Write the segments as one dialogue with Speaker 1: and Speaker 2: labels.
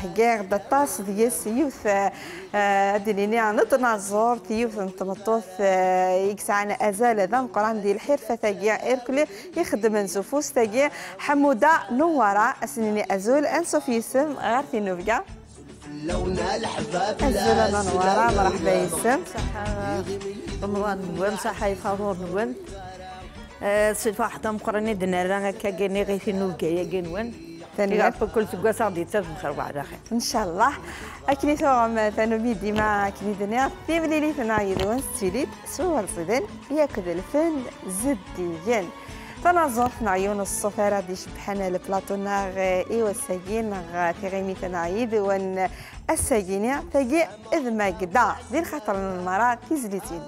Speaker 1: هكا دطاس ديال سيوف دينيني نتناظر تيوف نتمطوث يكسعنا ازال هذا مقران ديال الحرفه تاكيا ايركل يخدم نسوفوس تاكيا حموده نوره اسنيني ازول انسوف يسم غير في نوفكا
Speaker 2: لونا الحباب
Speaker 1: ازول نوره مرحبا يسم
Speaker 3: صحة رمضان نوان صحة يفاضور نوان صفة حتى مقرني دنا كاكيني غير في نوفكا يا كينوان يعرفوا كل سكوا دي تفخر بعد خير
Speaker 1: ان شاء الله اكني ثوم ثانوبي ديما اكني دنيا في مليلي ثنايدون ستيليت سوار صدن ياكد الفن زديين تنظف نعيون الصفارة دي شبحنا البلاطونا ايوا الساقين تغيمي تنعيد وان الساقين تاقي اذ ما قدا دير خاطر المرأة تيزليتين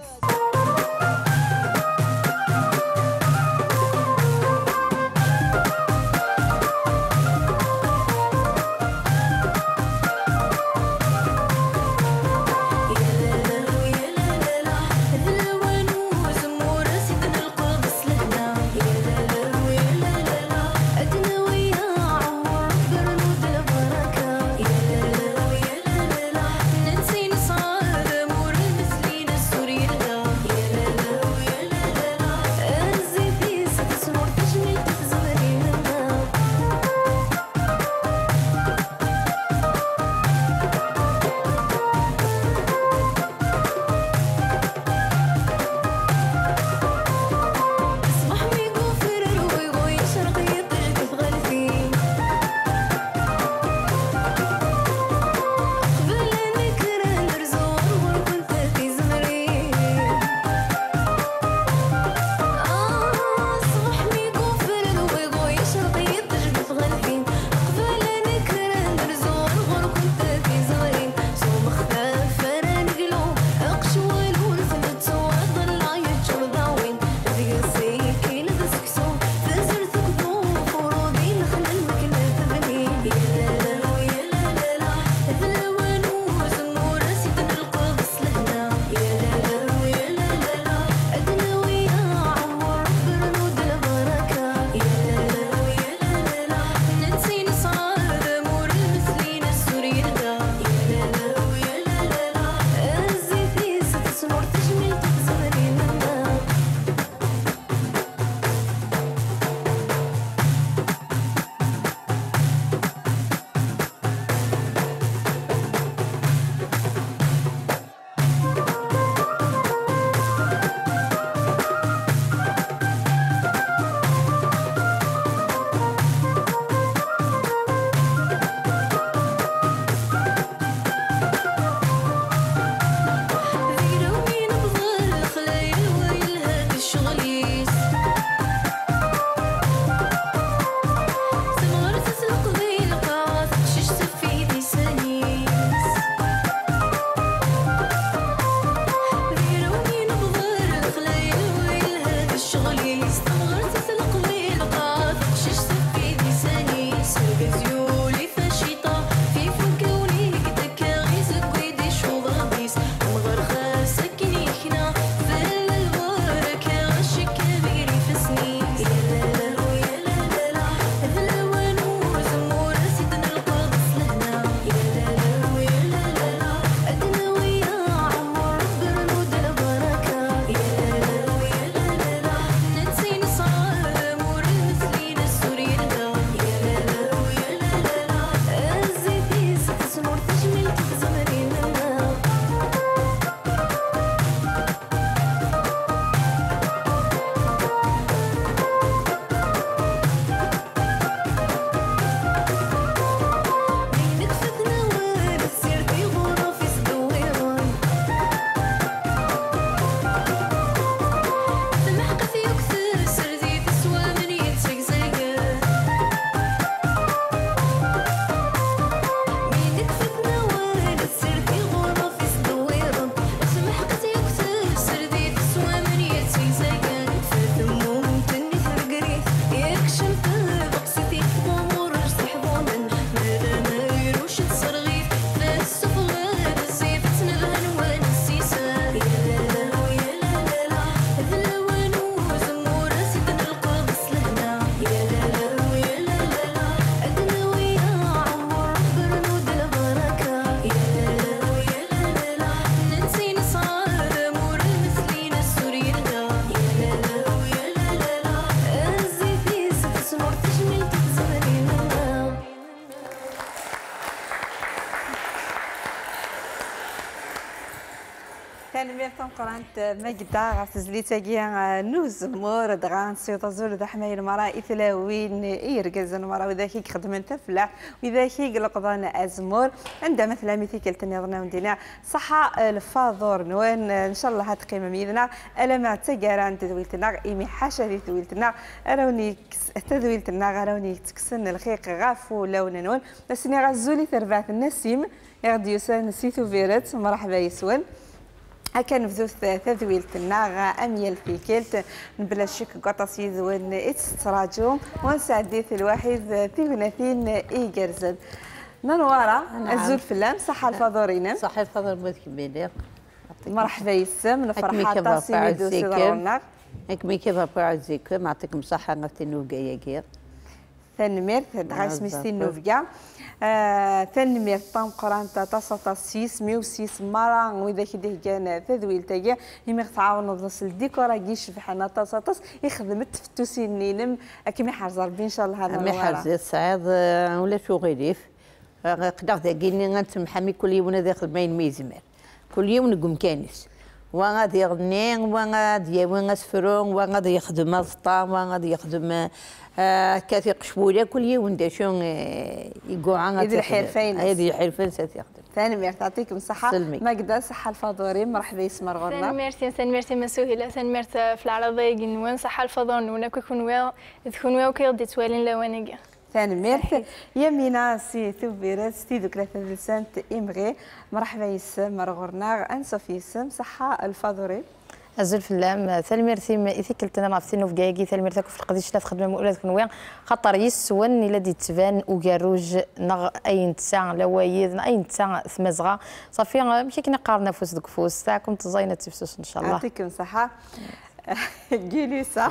Speaker 1: قرانت ماجدا غاف زليتاكيا نوز مور دغان سيوطا زول ذا حمايل مرا إثلاوين إيرجاز المرا وذاك يخدم تفلع وذاك يقلقضان أزمور عندها مثلا مثيل تنظرنا وندينا صح الفاضور نوين إن شاء الله هتقيم ميدنا ألا ما تجاران تذويلتنا إيمي حاشا ذي تذويلتنا أروني تذويلتنا أروني تكسن الخيق غافو لون نون بس إني غزولي ثربات النسيم يغدي يسان نسيتو فيرت مرحبا يسون هكا نبدو تذويلتنا أميل في كيلت نبلا شك قطاسي ذوين إتستراجو ونسعديث الواحد ثلاثين إيجرزن ننورا الزول فلان صحة الفضورين
Speaker 3: صحة الفضور بذكي
Speaker 1: مرحبا يسم نفرحة تاسي ميدو سيدرونا
Speaker 3: هكمي كيف أبقى عزيكم معطيكم صحة غتنو جاية
Speaker 1: ثنمير دغاس مستين نوفيا ثنمير طام قران تصا 606 مرة وإذا كده كان تذويل تاجا يمي تعاون نص الديكور كيش بحنا تصاطس يخدم تفتوسي نينم كيما حرز ربي إن شاء الله هذا
Speaker 3: ما حرز السعاد ولا شو غيريف قدر تاجيني غنتمحمي كل يوم داخل بين ميزمر كل يوم نقوم كانس وغادي يغني وغادي يسفرون وغادي يخدم الطعام وغادي يخدم كثير قشبوله كل يوم داشون يقوعان
Speaker 1: هذه الحرفين
Speaker 3: هذه الحرفين ستخدم
Speaker 1: ثاني ميرت يعطيكم الصحة ماجدة صحة الفضوري مرحبا يسمر غورنا
Speaker 4: ثاني ميرتي مسوهلة ثاني ميرت في العرضية جنوان صحة الفضور نونا كيكون وكيغدي توالين لوانيجا
Speaker 1: ثاني ميرت يمينا سي ثوبيرات سي دوك ثلاثة سنت إمغي مرحبا يسمر غورنا أنصفي يسم صحة الفضوري
Speaker 5: أزول في اللام ثاني ميرتي إذا كلتنا نعرفتي في كايكي ثاني ميرتك في القضيش لا تخدم مؤلد كنويا خطر يسون إلا دي تبان وكاروج نغ أين تسع لوايد أين تسع ثمزغة صافي ماشي كنا قارنا فوس دوك فوس تاعكم تزينة تفسوس إن شاء الله
Speaker 1: يعطيكم صحة جلسة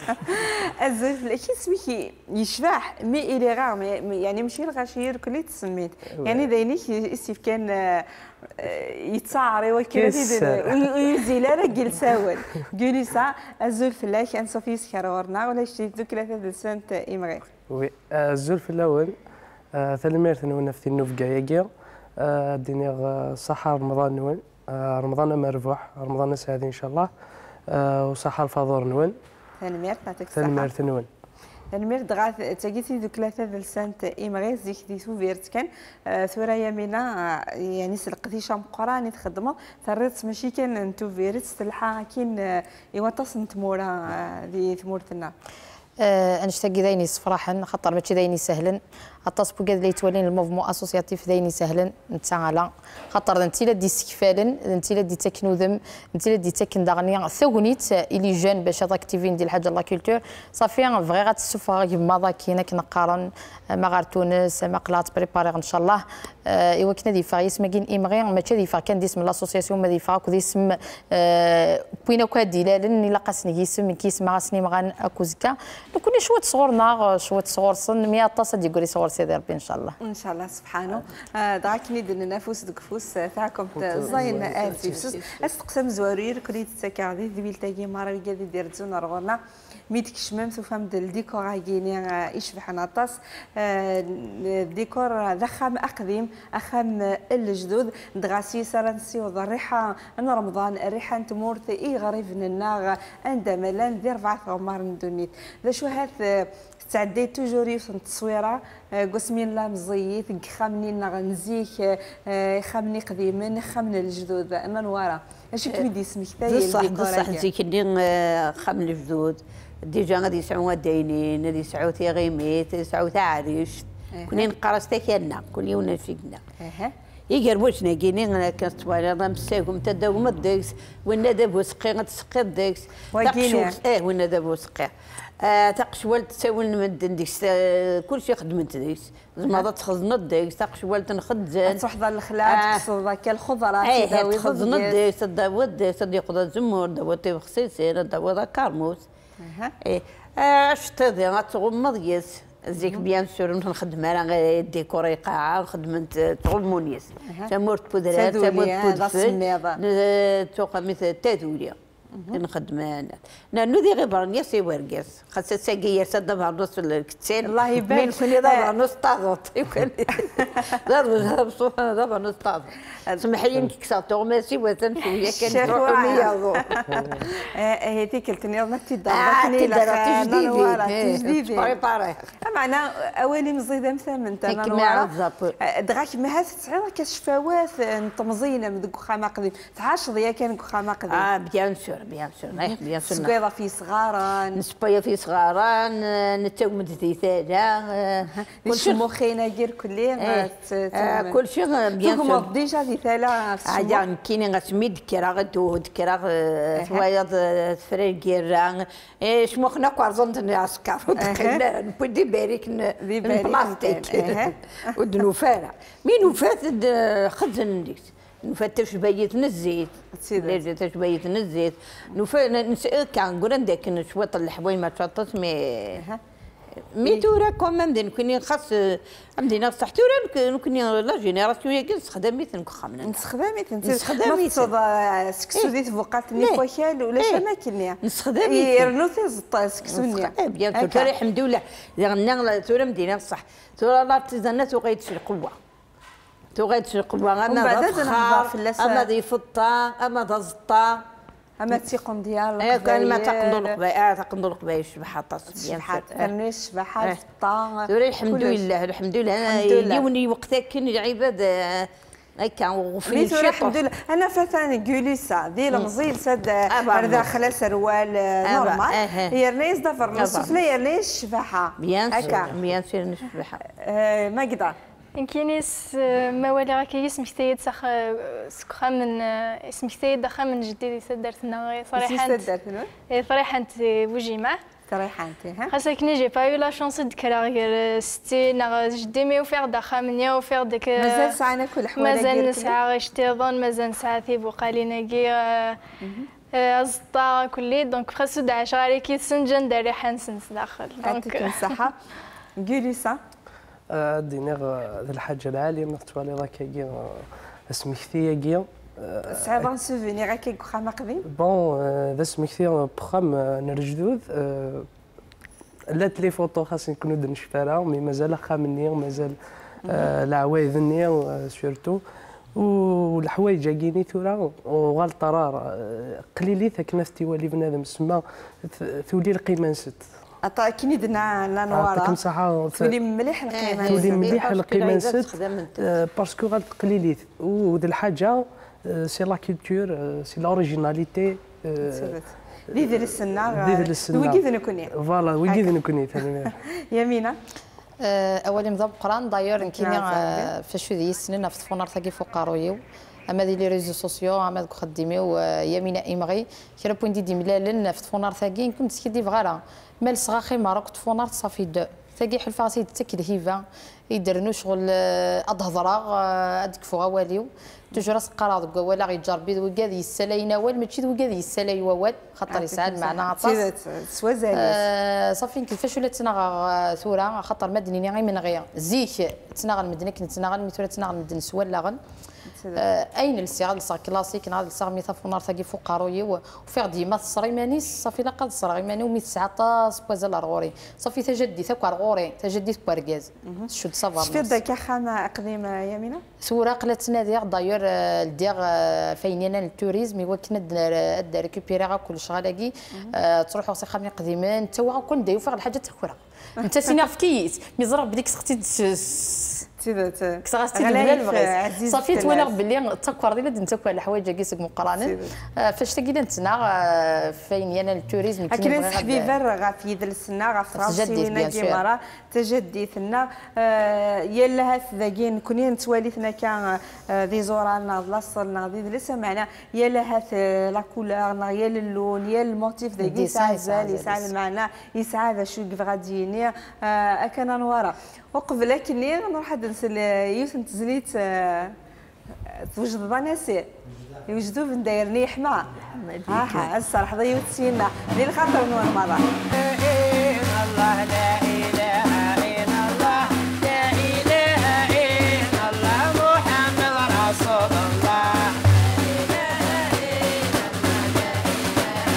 Speaker 1: الزول كي سميكي يشبح مي إلي غار يعني ماشي الغاشير كلي تسميت يعني داينيك يسيف كان يتصاري وكذا ويزيل انا جلساون جلسة الزول فلاش ان صافي سكرورنا ولا شي ذوك ثلاثة سنت إمغي
Speaker 6: وي الزول في الأول ثلميرت نون في النوف جايجير دينيغ صحة رمضان نون رمضان مربوح رمضان سعيد إن شاء الله وصحة الفضور نون
Speaker 1: ثلميرت نعطيك الصحة
Speaker 6: ثلميرت نون
Speaker 1: المير دغا تاكيتي دوك ثلاثة سنت إمغي زيك ديتو فيرت كان ثورا يمينا يعني سلقتي شام قراني تخدمو ثريت ماشي كان انتو فيرت سلحة كاين يوطس نتمورا دي تمورتنا
Speaker 5: انشتاقي دايني صفراحا خاطر ماشي دايني سهلا التصبو كاد لي تولين الموفمون اسوسياتيف دايني سهلا نتعالى خاطر انت لا دي سكفالن انت لا دي تكنوذم انت لا دي تكن دغنيا ثونيت الي جون باش اكتيفين ديال الحاجه لا كولتور صافي فغي غتسوفا ماذا كاينه كنقارن ما غير تونس ما قلات بريباري ان شاء الله ايوا كنا دي فايس ما كاين ايمغي ماشي دي فا كان ديسم لاسوسياسيون ما دي فا كو ديسم بوينا كادي لا الا قاسني يسم كيس ما غاسني مغان اكوزكا كنا شويه صغورنا شويه صغور صن 100 طاسه ديال صغور سيدي ربي ان شاء الله
Speaker 1: ان شاء الله سبحانه دعك ندير نفوس دوك فوس تاعكم زين اتيفس استقسم زوارير كريت تسكع ذي تاعي مره قاعد يدير زون رغنا ميتك شمام تفهم الديكور عايني يشبح نطاس الديكور ذخم اقديم اخم الجدود دغاسي سرنسي الريحه ان رمضان الريحه نتمورت اي غريب الناغ عندما لا ندير 4 عمر ندونيت ذا شو هذا تعديت توجوري في التصويره قسمين لا مزيت خامني نغنزيك خامني قديما خامن الجدود انا نوارا اش كيدي اسمك تاهي
Speaker 3: بصح ديك خامن الجدود ديجا غادي يسعوا داينين غادي يسعوا غيميت يسعوا عريش كنا نقرا كنا كل يوم نفيقنا يقربوشنا كيني كنستوالي راه مساكم تداوم الدكس وين داب وسقي غتسقي الدكس وين داب وسقي تقشوال تساول نمدن ديكس كلشي خدمت ديكس زعما تخزن الديكس تقشوال تنخدزن
Speaker 1: تحضر الخلاط تقصد كالخضره
Speaker 3: تخزن الديكس تداوى الديكس تديقض الزمور داوى طيب خصيصين داوى كارموس اش تضي غتغمض ياس زيك بيان سور نخدم انا ديكوري قاعه خدمت تغمونيس تمورت بودرات تمورت بودفل توقع مثل تادوليا نخدم نانو دي غير برانيا سي ورقاس خاصها ساقيه ساده نص الكتان
Speaker 1: الله يبارك.
Speaker 3: من كوني دابا نص طازوط يمكن دابا بصوت انا دابا نص طازوط سمح لي كساتو ماشي وزن شويه كان روحو مياضو
Speaker 1: هذيك التنير ما
Speaker 3: تدرتني لا
Speaker 1: تجديدي
Speaker 3: بريباري
Speaker 1: معنا اواني مزيده مثلا
Speaker 3: كيما عرف
Speaker 1: دغاك ما هاث تعير كشفاوات مزينه من ذوك خاما قديم تعاش ضيا كان خاما قديم
Speaker 3: بيان سور بيان سور
Speaker 1: سكيضه في صغارا
Speaker 3: نسبايا في صغارا نتومد في ثالا
Speaker 1: كلشي مخينا غير كلي
Speaker 3: كلشي بيان سور
Speaker 1: ديجا في ثالا
Speaker 3: عاد كاينين غتسمي دكرا غدو دكرا ثوايا فريغيرا شموخنا كوارزون عسكر نبدي باريك بلاستيك ودنوفانا مين وفات خزن ديك نفات تشبيت الزيت تشبيت الزيت كان نقول عندك شويه الحوايج ما تشطط مي تورا كوماند نكوني خاص عندنا صح تورا نكوني لا جينيراسيون كاع خدمت نكخمنا
Speaker 1: نستخدمي سكسودي فوقات ني فوكال ولا شماكلني
Speaker 3: نستخدمي
Speaker 1: يرنوثي سكسوني
Speaker 3: بيان تورا الحمد لله غنى تورا مدينه صح تورا الارتيزانات وغيت في القوه تغيد في القوة أنا ضفخار أما ذي فطة أما ذا زطة
Speaker 1: أما تيقوم ديال
Speaker 3: كان ما تقندو القبايع تقندو القبايع الشبحة
Speaker 1: الشبحة فرني الشبحة الفطة
Speaker 3: الحمد لله الحمد لله أنا يوني وقتها كان العباد هكا وفي
Speaker 1: الحمد لله انا فاتاني جوليسا ذي المزيل سد داخله سروال نورمال هي رنيس دفر نصف لي رنيس الشبحة
Speaker 3: بيان سير الشبحة
Speaker 1: ما قدر
Speaker 4: كاينيس موالي راكي اسمك سيد سكخه من اسمك سيد دخل من جديد سدرتنا صراحه صراحه انت وجيمه
Speaker 1: صراحه انت ها
Speaker 4: خاصك ني جي با يو لا شانس دكرا غير ستي نا جدي مي وفير دخل منيا وفير ديك
Speaker 1: مازال ساعه كل حوايج
Speaker 4: مازال ساعه اشتيضون مازال ساعه في بقالينا كي أصدقاء كلي دونك خاصو د 10 عليك سنجن داري حنسنس داخل
Speaker 1: دونك الصحه قولي صح
Speaker 6: دينيغ ذا الحاجه العاليه نختوالي راكي اسمكثيه كيا
Speaker 1: صعيب سوفينير هكا خاما قديم
Speaker 6: بون ذا اسمكثيه بخام نرجدود لات لي فوتو خاصني نكونوا نشفارها مي مازال خامني مازال العوايد نيا سورتو والحوايج كاينين ثورا وغالطرار قليلي ثكنا ستيوالي بنادم سما ثولي القيمه نست
Speaker 1: عطا كي ندنا لا نوارا
Speaker 6: يعطيكم الصحة
Speaker 1: تولي مليح القيمة
Speaker 6: تولي مليح القيمة نست باسكو غتقليلي وذ الحاجة سي لا كولتور سي لوريجيناليتي
Speaker 1: اللي يدير السنة وكيف نكوني
Speaker 6: فوالا وكيف نكوني
Speaker 1: يمينة
Speaker 5: اولي مضاب قران داير كاين فاش ذي السنين في فونار ثقي فوق قارويو اما دي لي ريزو سوسيو اما دوك خديميو يمينة ايمغي كي بوين دي ملالن في فونار ثقي كنت كي دي فغالا مال صغاخي ماروك فونار صافي دو ثقي حلفا سيد تاكل هيفا يدرنو شغل اضهضرا ادك فوغا واليو توجور راس قرا دوك ولا غيجربي وكاد يسالاينا وال ماشي وكاد يسالاي ووال خاطر يساعد معنا عطاس
Speaker 1: سوازالي
Speaker 5: صافي كيفاش ولا تناغ ثوره خاطر مدنيني غير من غير زيك تناغ المدني كنت تناغ المثوره تناغ المدن سوال لاغن اين السيغ الصا كلاسيك نهار الصا ميثا فونار ثاقي فوق قاروي وفيغ ديما الصريمانيس صافي لا قاد الصريماني ومي 19 بوزال رغوري صافي تجدي ثاك رغوري تجدي ثاك ركاز شد صافا
Speaker 1: شفت داك خامه قديمه يمينه
Speaker 5: صوره قلت نادير داير الدير فاينينا التوريزم هو كنا ريكوبيريغا كل شغالاكي تروحوا سي خامين قديمان توا كون دايو فيغ الحاجه تكورا انت سينير في كيس مي زرب بديك سختي كسغاستي ديال صافي توالغ باللي تكوار ديال نتاكل الحوايج كيسك مقرانين فاش تاكيدا نتنا فين يانا التوريزم
Speaker 1: كاين صاحبي فر في ذا السنه فرنسي وين كيمرا تجدي ثنا يلا هاث ذاكين كوني نتواليثنا كان دي زورانا لاصلنا دي لسه معنا يلا هاث لا كولور يا اللون يا الموتيف ذاكي يساعد معنا يساعد شو كيف غادييني اكن نورا وقبل كني نروح نسال يوسف تزليت توجد بناسي يوجدوا بن دايرني حما ها الصراحه ضيوت سينا ليل خاطر نور مره الله لا اله الا الله لا اله الا الله محمد رسول الله لا اله الا الله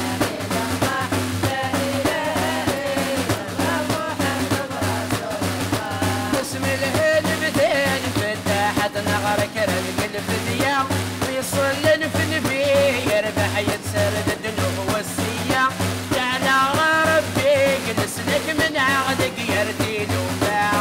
Speaker 7: بارك رزق الفدية ويصل الفنبي يربح يتسرد الدنوب والسية جعل ربي نسلك من عقدك يرتيد وباع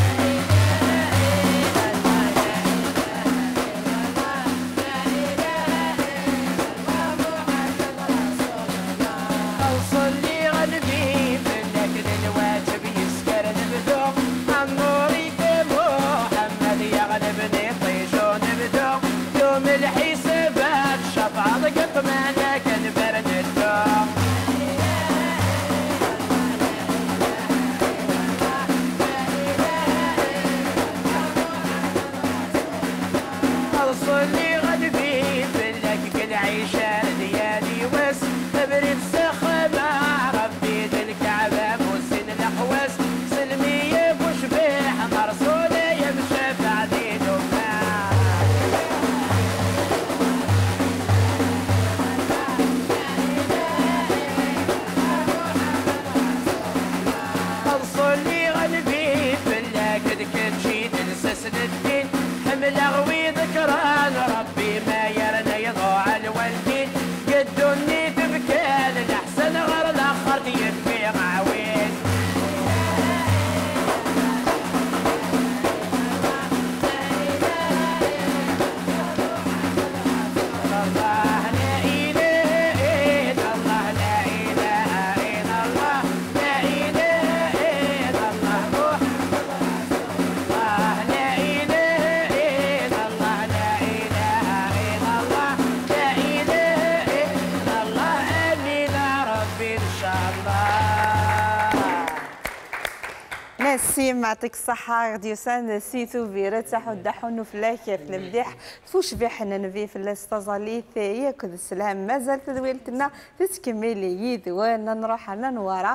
Speaker 1: نسيم يعطيك الصحة غدي سان سيتو فيرت ساحو دحون فلاك في المديح فوش بيحنا نبي في الاستازاليث ياكل السلام مازال تدويلتنا تتكملي يدوان نروح على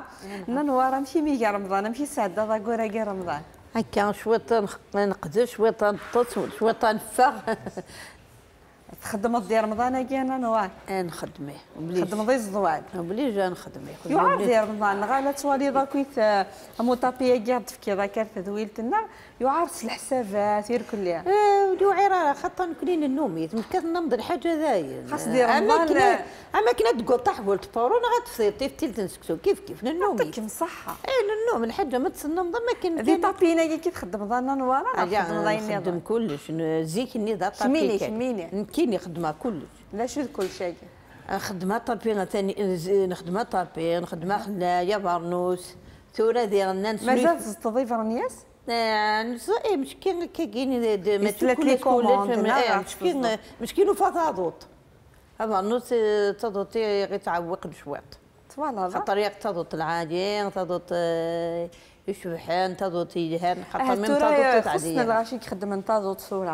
Speaker 1: نوارا مشي ميجا رمضان مشي سعدة ضاقورا كي رمضان
Speaker 3: هكا شويط نقدر شويط نطط شويط نفغ
Speaker 1: تخدم ديال رمضان كي انا نوار
Speaker 3: نخدميه
Speaker 1: نخدم ضي الزوال
Speaker 3: بلي جا نخدميه
Speaker 1: يعرف ديال رمضان غالا توالي ضاكويت موطابيه كاع في كذا كار تدويلتنا يعرف الحسابات يركل ليها
Speaker 3: وعيرة خاطر نكونين النومي كنمضي الحاجه ذايا
Speaker 1: خاص ديال رمضان
Speaker 3: اما كنا تقول طحول تفورون غتفطي في تلت نسكتو كيف النومي
Speaker 1: يعطيك الصحه
Speaker 3: النوم الحاجه ما تسنم ما كاين
Speaker 1: دي طابينا كي تخدم ضنا نوارا
Speaker 3: نخدم كلش زيكني ذا طابي
Speaker 1: شميني
Speaker 3: كاين خدمه كلش
Speaker 1: لا شو كل شيء
Speaker 3: خدمه طابي ثاني نخدمه طابي نخدمه خلايا برنوس ثوره ديالنا
Speaker 1: مازال تستضيف رنياس
Speaker 3: ايه مش كاين
Speaker 1: ما تكون كلش
Speaker 3: مش كاين فضاضوط هذا النص تضوطي غير تعوق شويط
Speaker 1: فوالا
Speaker 3: خاطر يقتضوط العادي تضوط يشبحان تضوط يدهن خاطر من تضوط
Speaker 1: عاديه
Speaker 3: عاديه
Speaker 1: الغاشي يخدم من تضوط صوره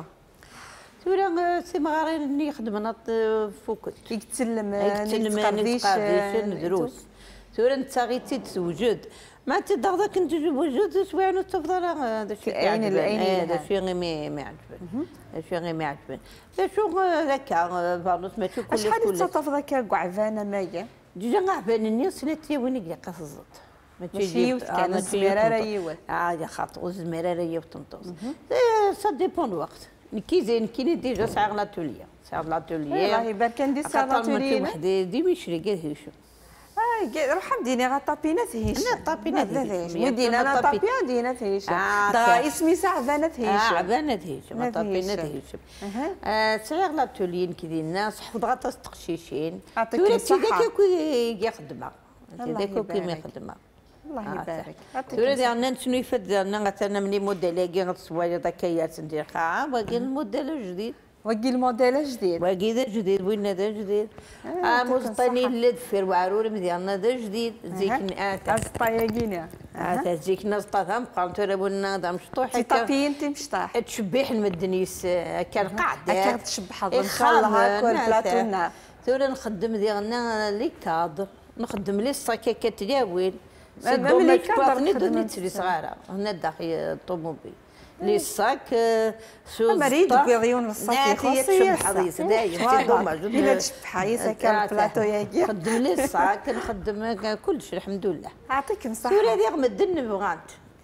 Speaker 3: سي مغارين اللي يخدم فوق
Speaker 1: يتسلم
Speaker 3: نتقرديش ندروس ثورة نتا غير تتوجد ما تدغ كنت وجود شويه نص تفضل هذا الشيء
Speaker 1: العين
Speaker 3: هذا الشيء غير ما يعجبني هذا الشيء غير ما يعجبني شو هكا فالوس ما تشوف كل
Speaker 1: شحال تصطف ذاك قعفانه مايا
Speaker 3: ديجا قعفان الناس سنتي وين يقلق الزط
Speaker 1: ماشي كان الزميراره يوت
Speaker 3: يا خاطر الزميراره يوتنطوس سا ديبون الوقت كي زين كاين ديجا ساعه لاتوليه
Speaker 1: والله يبارك ندير ساعه لاتوليه
Speaker 3: وحده ديما يشري كاع هيشو
Speaker 1: روح دينا غطابينات هيش
Speaker 3: انا طابينات هيش
Speaker 1: مدينه انا طابيه دينات هيش دا اسمي سعبانات هيش
Speaker 3: عبانات هيش طابينات هيش ساعه لاتوليه كي الناس حفظ غطاس تقشيشين
Speaker 1: يعطيك الصحه
Speaker 3: كي خدمه هذاك كي ما يخدمها
Speaker 1: الله يبارك
Speaker 3: تولي عندنا شنو يفد لنا مثلا ملي موديل كي غتصوالي ذكيات ندير باقي الموديل الجديد
Speaker 1: باقي الموديل الجديد
Speaker 3: باقي ذا جديد وين ذا جديد مزطني للدفر وعرور مديالنا ذا جديد زيك
Speaker 1: طايقينا
Speaker 3: زيك ناس طاهم قامت ربنا ذا مشطوح
Speaker 1: طابين انت مشطاح
Speaker 3: تشبيح المدنيس كان قاعده
Speaker 1: كان تشبح ان شاء الله هاك بلاطونا
Speaker 3: تولي نخدم ديالنا لي كادر نخدم لي الصاكه تداول
Speaker 1: ملي
Speaker 3: كادر ندير صغيره هنا داخل الطوموبيل لي الصاك شو
Speaker 1: مريض كيضيون الصاك
Speaker 3: خاصيه حديث دايما دوماج
Speaker 1: الا تشبح يسكر بلاطو ياكي
Speaker 3: نخدم لي الصاك نخدم كلشي الحمد لله
Speaker 1: يعطيك الصحه
Speaker 3: سوري هذه غمدن بغات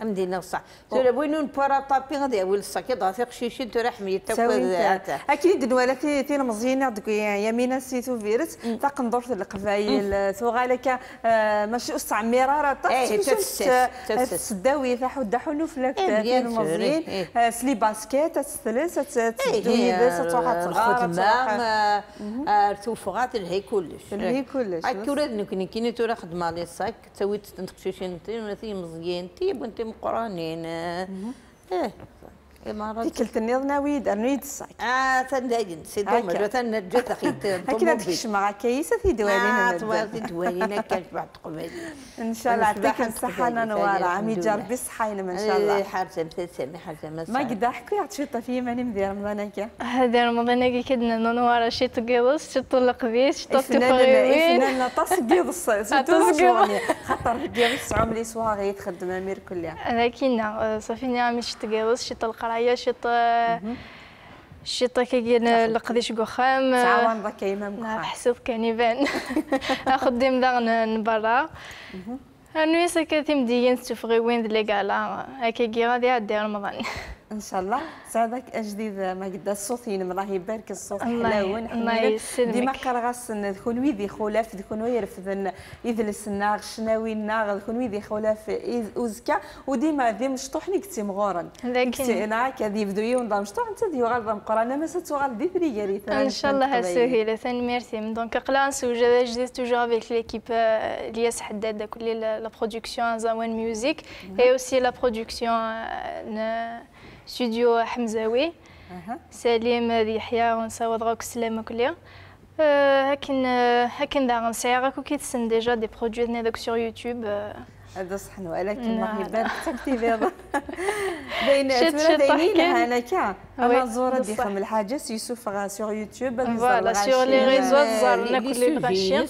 Speaker 3: مدينه بصح ترى بوينون بارا طابي غادي يقول الصاكيد غادي قشيشي ترى حميت
Speaker 1: اكيد دولة تين مزيانه دوك يمينه سيتو فيرس تقندور القبايل ثوغالك ماشي اسع مراره تسداوي ثاحو دحونو فلاك تين مزيان سلي باسكيت تستلس تدوي بس تروح
Speaker 3: الخدمه توفغات الهي كلش
Speaker 1: كلش
Speaker 3: كاين ترى خدمه لي صاك تسوي تنقشيشين تي مزيان تي بنتي مقرانين
Speaker 1: إمارات كلت النيض ناويد أرنيد الصاك
Speaker 3: تنداين سيدو مرة تنجت أخيت
Speaker 1: هكذا تكش مع كيسة في دوالينا
Speaker 3: في دوالينا كانت بعد قبل
Speaker 1: إن شاء الله يعطيك الصحة نوارة عمي جربي صحينا إن شاء الله
Speaker 3: حارسة مسلسل حارسة
Speaker 1: ما قد أحكي عطشيطة في ماني مدير رمضانك
Speaker 4: هذا رمضانك كدنا نوارة شي تقيضس شي طلق بيس شي طلق
Speaker 1: تفغيوين فنان تصقيض الصيص خطر قيضس عملي سواغي يتخدم أمير كلها
Speaker 4: لكن صافي نعمل شي تقيضس شي طلق رايا شي كاين القديش قخام
Speaker 1: تعاون ضك يمام
Speaker 4: حسيت كان يبان ناخذ ديم داغ برا انوي سكتي مديين تفغي وين اللي قالا هكا غادي يعدي رمضان
Speaker 1: ان شاء الله سعدك اجديد ما قد الصوتين الله يبارك الصوت
Speaker 4: حلاوه الله يسلمك
Speaker 1: ديما كرغاس دخون ويدي خلاف دخون ويرفذن يذلس الناغ شناوي الناغ دخون ويدي خلاف اوزكا وديما ذي مشطوحني كتي مغورا
Speaker 4: لكن
Speaker 1: انا كذي بدوي ونضم مشطوح انت دي غالضم قرانا ما ستوغال دي ثري
Speaker 4: ان شاء الله هسهله ثاني ميرسي دونك قلانس وجا جديد توجور افيك ليكيب الياس حداد كل لا برودكسيون زوان ميوزيك اي اوسي لا برودكسيون ستوديو حمزاوي سليم يحيى ونصاوب غاك السلامه كلها هاكن دا غنسعي غاك كيتسن ديجا دي برودوي هذاك سور يوتيوب
Speaker 1: هذا صحن ولكن الله يبارك تكتي بيض بين دايرين هناك انا زوره دي خم الحاجه يوسف غا سور يوتيوب
Speaker 4: فوالا سور لي ريزو زرنا كل الغاشين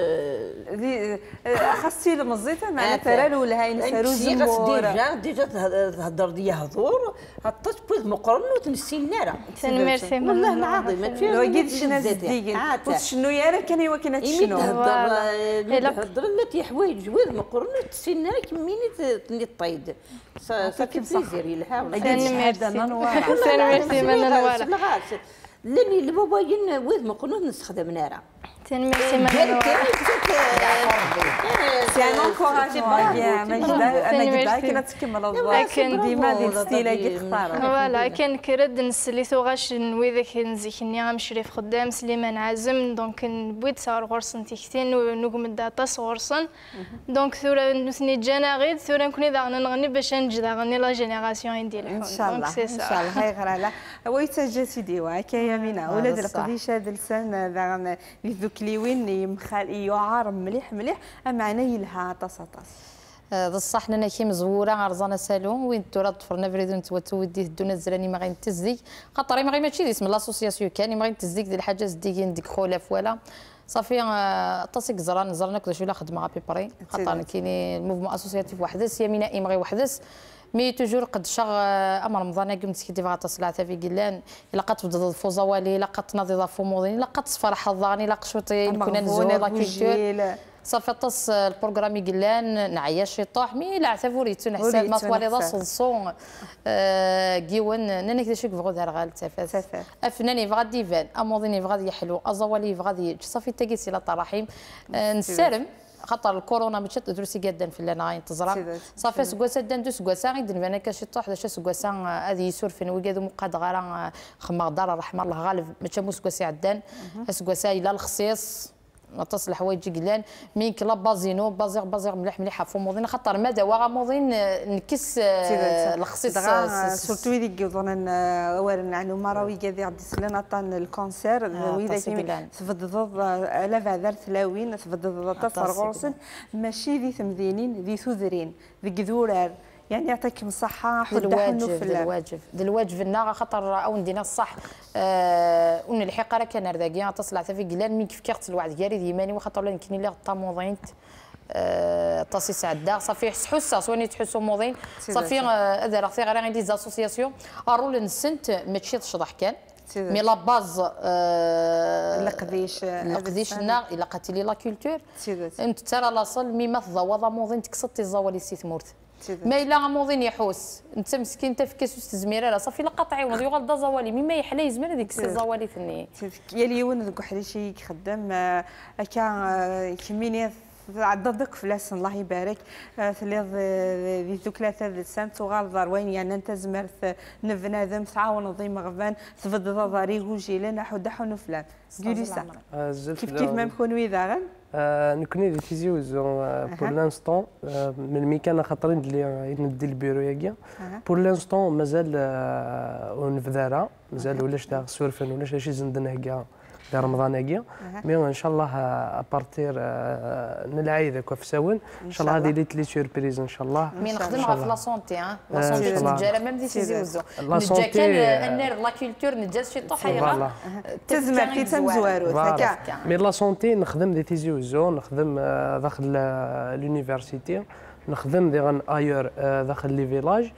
Speaker 1: خاصي المزيته معناتها ترى الاولى هاي نسروز
Speaker 3: ديجا تهضر ديا هضور حطيت بوز مقرن وتنسي النار
Speaker 4: ميرسي
Speaker 3: والله العظيم
Speaker 1: لو قلت شنو زديك شنو يا كان هو كانت شنو
Speaker 3: تهضر التي حوايج جواد مقرن وتنسي النار كميني طيد صافي بليزير يلها
Speaker 4: ميرسي من نوارة
Speaker 3: لاني البابا ين وذ ما كنا نستخدم نارا
Speaker 4: ميرسي من نوارة
Speaker 1: سي ان انكوراجمون انا قد كنا تكمل الضوء لكن ديما ديال ستيلا كيختار
Speaker 4: فوالا كان كرد نسلي ثوغاش نوي ذاك نزيكني غنمشري في خدام سليمان عازم دونك نبويت صار غرسن تيختين ونقوم داطاس غرسن دونك ثورا نسني جانا غيد ثورا نكوني داغنا نغني باش نجي داغني لا جينيراسيون ديال
Speaker 1: ان شاء الله ان شاء الله هاي غراله ويتسجل سيدي واك يا مينا ولاد القديش هذا لسان داغنا ذوك لي وين يعار مليح معنا يلها طاس
Speaker 5: بصح انا كي مزوره عرزانه سالون وين ترى طفرنا فريدون تودي الدنا الزراني ما غادي تزيك خاطر ما غادي ماشي اسم لاسوسياسيون كان ما غادي تزيك ديال الحاجه زديكين ديك خلاف ولا صافي طاسيك زرنا كلشي ولا خدمه بيبري خاطر كاين الموفمون اسوسياتيف وحدس يمينا ايمغي وحدس مي توجور قد شغ امر رمضان قمت كي ديفا تصلع في قلان الا قد تبدا فوزوالي الا قد ناضي فومودين الا قد صفر حضاني الا قشوطي كنا نزول لا كولتور صافي طاس البروغرام يقلان نعيا شي طاح مي لا عتفوريتو نحسب ما طوالي صلصون كيون نانا كذا شوك بغو دار غال تفاس افنان يبغى ديفان امودين يبغى يحلو ازوالي يبغى صافي تاكيسي لا طراحيم نسالم خاطر الكورونا مشات دروسي جدا في اللي غاين تزرع صافي سكواسا دان سكواسا غيدير بان كاشي طاح داش سكواسا هذه يسور في وكادو مقاد غارا خما دار الرحمه الله غالب ماشي مو سكواسي عدان سكواسا الى الخصيص نطس الحوايج قلان مين كلا بازينو بازيغ مليح فومودين خاطر ماذا واغا مودين نكس الخصيص
Speaker 1: سورتو يديك يظن وارن عنو مراوي كذي غادي سلنا طان الكونسير وإذا كيما تفضض لا فادر ثلاوين تفضض تصر غرسن ماشي ذي ثمذينين ذي ثذرين ذي كذورار يعني يعطيكم الصحة الواجب لنا خاطر او ندينا الصح ون الحقيقة راه كان رداكي تصلع في قلان مين كيف كيغتسل الوعد كاري ديماني وخاطر لا يمكن لي غطا موضينت طاسي سعدا صافي حسا سواني تحسوا موضين صافي هذا راه غير عندي زاسوسياسيون الرول نسنت ماشي تشطح كان مي لا باز لقديش لنا الا قاتلي لا كولتور انت ترى لاصل مي ما تضوض موضين تكسطي الزوالي سيت مورت
Speaker 5: ما الا غاموضين يحوس انت مسكين انت في كاسوس تزميره صافي لا قطعي ولا يغلط زوالي مما يحلى يزمر هذيك الزوالي ثني
Speaker 1: يا ليون ذوك حريشي يخدم هكا كميني عضدك فلاس الله يبارك تليض ذوك ثلاثة سنة تغال ضروين يعني أنت زمرت نبنادم تعاون ضي مغفان تفضل ضاري وجيلنا حود حون فلان قولي سا كيف ما نكونوا إذا
Speaker 6: نكوني دي تيزيوزو بور لانستون من الميكان خاطرين اللي ندي البيرو ياكيا بور لانستون مازال ونفذارا مازال ولاش تاع سورفن ولاش شي زندنا كاع رمضان هاكيا مي ان شاء الله ابارتير نلعب في ساون ان شاء الله هذه لي سوربريز ان شاء الله
Speaker 5: مي نخدم في لا سونتي لا سونتي تنجا ميم دي تيزيوزو نجا كان النير لا كولتور نجا شي طحيره
Speaker 1: تزمر كي تنزوارو هكا
Speaker 6: مي لا سونتي نخدم دي تيزيوزو نخدم داخل لونيفرسيتي نخدم ديغن ايور داخل لي فيلاج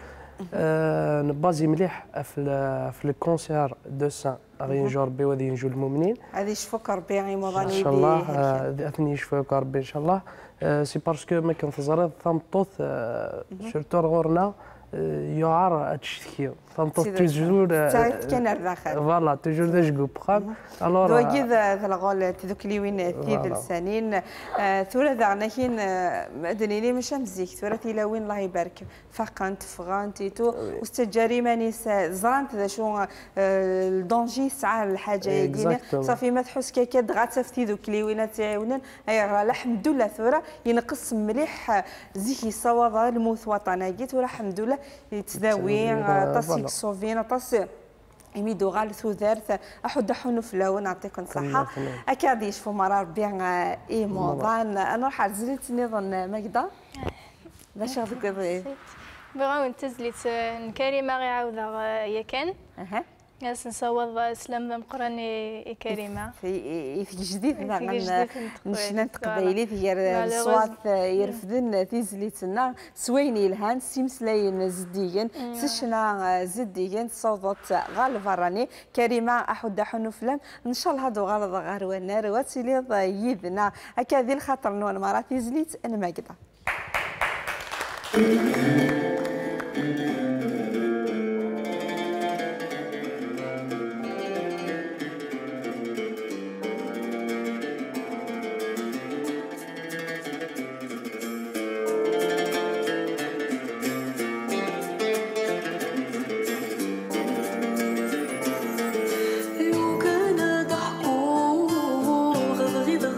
Speaker 6: نبازي مليح في الكونسير دو سان غادي نجو ربي وغادي نجو المؤمنين
Speaker 1: غادي يشفوك ربي غيموضان
Speaker 6: ان شاء الله اثني يشفوك ربي ان شاء الله سي باسكو ما كنتظر ثمطوط سورتو غورنا يعار هادشي ثمطوط توجور
Speaker 1: كان الرخاء
Speaker 6: فوالا توجور داش كوبخام
Speaker 1: الوغ دوكي ذا الغول تذوك لي وين تيد لسانين ثورة ذا كاين مدنيني مش مزيك ثورة الى وين الله يبارك فقنت فغانتيتو واستجاري ماني زرانت ذا شو الدونجي ساعه الحاجه يدينا صافي ما تحس كيكا دغات في ذوك لي وين تعاونن اي الحمد لله ثورة ينقص مليح زيكي صواب الموت وطناكيت ولا الحمد لله يتداوي طاسيك صوفين طاسي يميدو غال ثوثارث احد حنو فلاون نعطيكم صحه اكاد يشفوا مرار بيان اي موضان انا راح زلت نظن مقدا باش هذوك
Speaker 4: بغاو تزليت كريمه غي عاوده يا كان ياس نصوض سلام مقراني كريمه
Speaker 1: في جديد نعم نشنت قبيلي في الصوات يرفدن في زليتنا سويني الهان سيمسلاين زديا سشنا زديا صوت غالب راني كريمه احد حنو فلام ان شاء الله هادو غالب غارونا رواتي يدنا هكذا الخاطر نون مرات في زليت انا ما قدا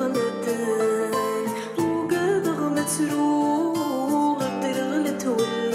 Speaker 8: وقد غمت روح غدر غلت ولا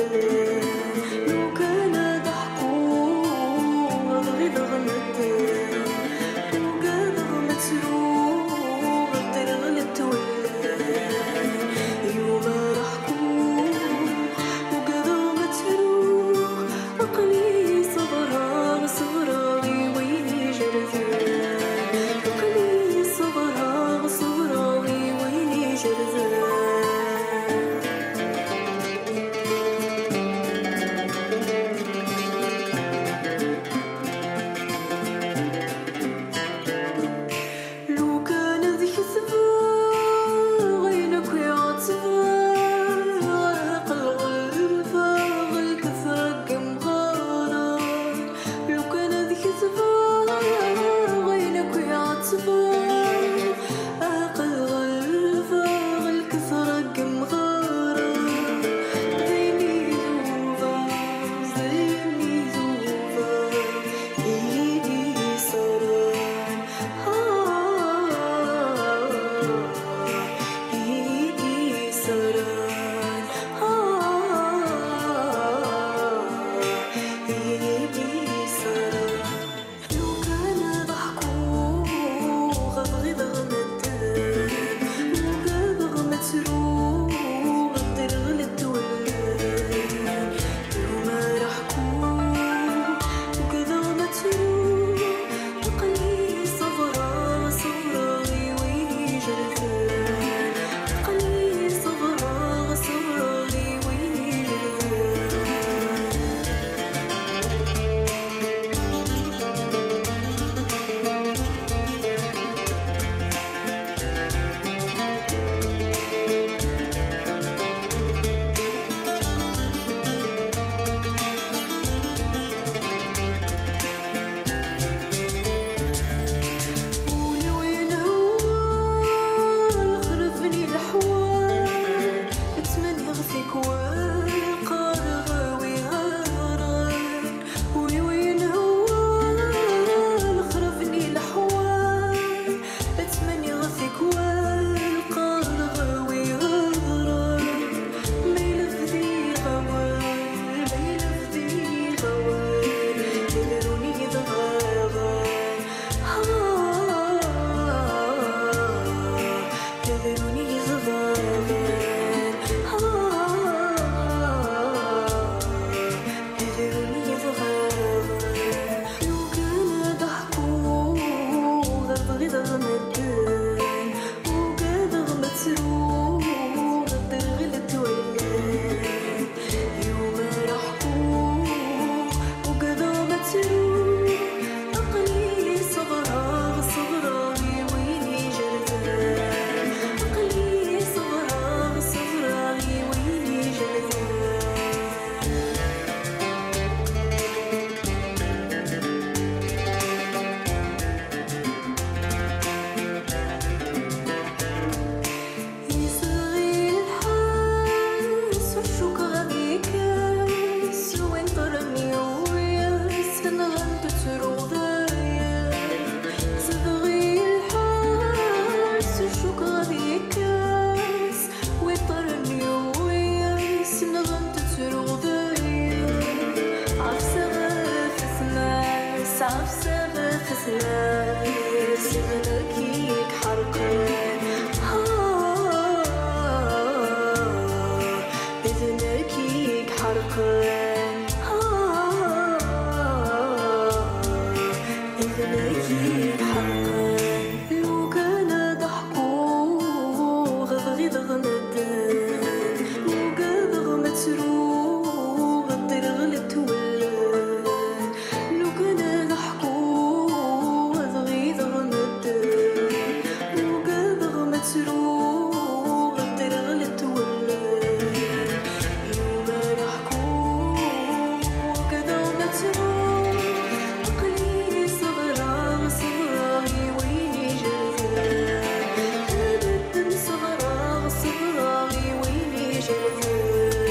Speaker 8: حقا إذا أكيد حقا لو كان ضحكو غضغي ضغمد لو قاد غمترو غطير غلت ولد لو كان ضحكو غضغي ضغمد لو قاد غمترو غطير غلت ولد يوم نحكو كذا مترو عقلي صغرى صغرى ويني جذاب أبدا صغرى صغرى ويني جذاب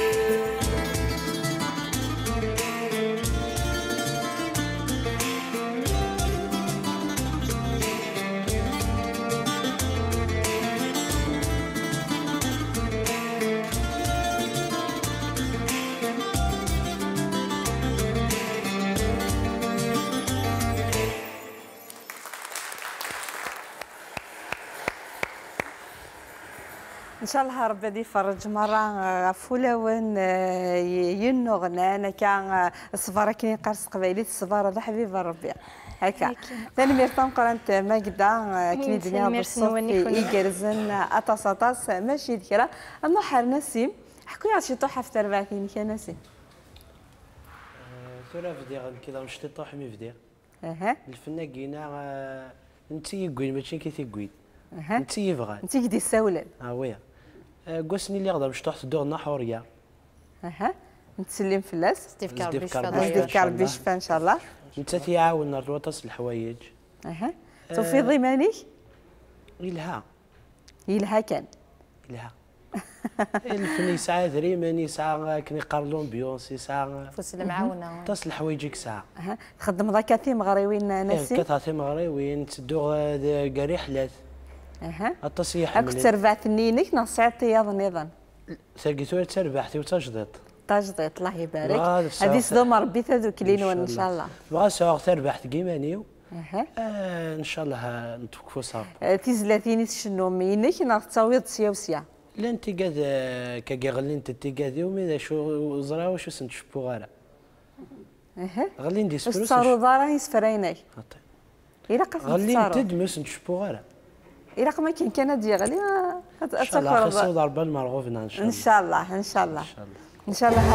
Speaker 1: ان شاء الله ربي غادي يفرج مره فولاون ينو غنانا كان الصفاره كاين قرص قبايلي الصفاره هذا حبيب ربي هكا ثاني ميرتام قرانت ما قدا كاين دنيا بالصوت يجرزن اطاس ماشي ذكرى اما حال نسيم حكوا لي شي طوحه في تربعتين كان نسيم
Speaker 9: ثورة فدي كذا مش تطوح مي فدي
Speaker 1: اها
Speaker 9: الفنان كينا انت يقوين ماشي كي تيقوين انت يبغى
Speaker 1: انت كدي ساولن
Speaker 9: ويا قوسني اللي غدا مش تحت دورنا حوريه
Speaker 1: اها نتسلم فلاس
Speaker 5: تفكر بيش
Speaker 1: تفكر ربي يشفى ان شاء الله
Speaker 9: انت تيعاون الروطس الحوايج
Speaker 1: اها توفي ضمانك
Speaker 9: يلها
Speaker 1: يلها كان
Speaker 9: يلها الفن يسعى دريمان يسعى كني قارلون بيونس يسعى
Speaker 5: فوس المعاونه
Speaker 9: تصل حوايجك ساعه
Speaker 1: تخدم ذاك ثيم غريوين ناسي
Speaker 9: كثاثيم غريوين تدو قريحلات التصيح
Speaker 1: هاك تربعت نينك نصيعت ياض نظام
Speaker 9: ساقيتو تربحتي وتجدط
Speaker 1: تجديط الله يبارك هذه صدوم ربي تذوك لين ان شاء الله
Speaker 9: بغا ساغ تربحت كيمانيو ان شاء الله نتوقفوا صاب
Speaker 1: تيزلاتيني شنو مينك نغتصاويض سياوسيا
Speaker 9: لا انت قاد كاكي غلي انت تيقادي ومي شو زراو شو سنتشبو غالا غلي ندي سفروس
Speaker 1: صاروا دارا يسفريناي الا قف
Speaker 9: غلي انت دمس نتشبو غالا
Speaker 1: الا ما كان دي غلي
Speaker 9: ان شاء الله خاصو ضربه المرغوفنا ان شاء الله
Speaker 1: ان شاء الله ان شاء الله ان شاء الله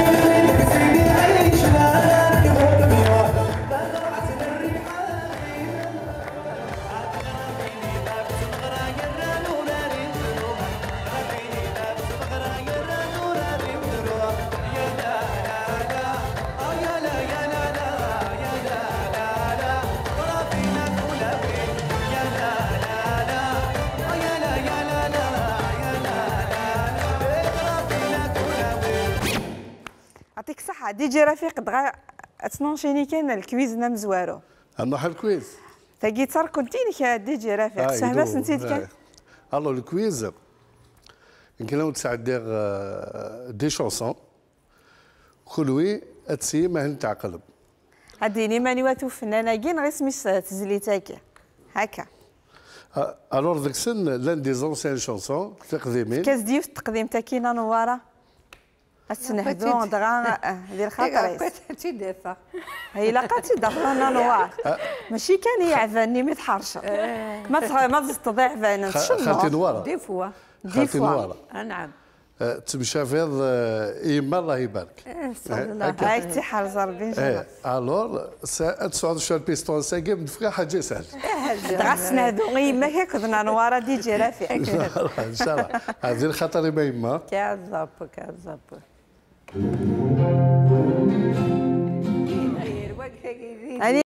Speaker 1: يعطيك الصحة دي جي رفيق دغا تنونشيني كان الكويز مزوارو
Speaker 10: نروح الكويز
Speaker 1: تاكي صار كنتينك دي جي رفيق سهباس نسيت كان
Speaker 10: الو الكويز يمكن لو تسعدير دي شونسون خلوي اتسي ما تاع قلب
Speaker 1: هاديني ماني واتو فنانة كين غير سميس تزليتاكي هكا
Speaker 10: الور ذاك السن لان دي زونسيان شونسون تقديمين
Speaker 1: كاس ديوس تقديم تاكي نوارا السنهدو دغا ديال خاطريس
Speaker 3: تيدافع
Speaker 1: هي لقات دغنا نوار ماشي كان يعفاني ما يتحرش ما تضيع فانا
Speaker 10: خالتي نوارا
Speaker 3: دي فوا
Speaker 10: خالتي نوارا
Speaker 3: نعم
Speaker 10: تمشى فيض يما الله يبارك
Speaker 1: هاك تيحرز ربي ان شاء الله
Speaker 10: الور تسعود شو البيستون ساقي بدفقه حاجه سهل
Speaker 1: دغا السنهدو يما هكا كنا نوارا دي جي رافع
Speaker 10: ان شاء الله هذه الخطر ما يما
Speaker 3: كذاب كذاب
Speaker 1: أنا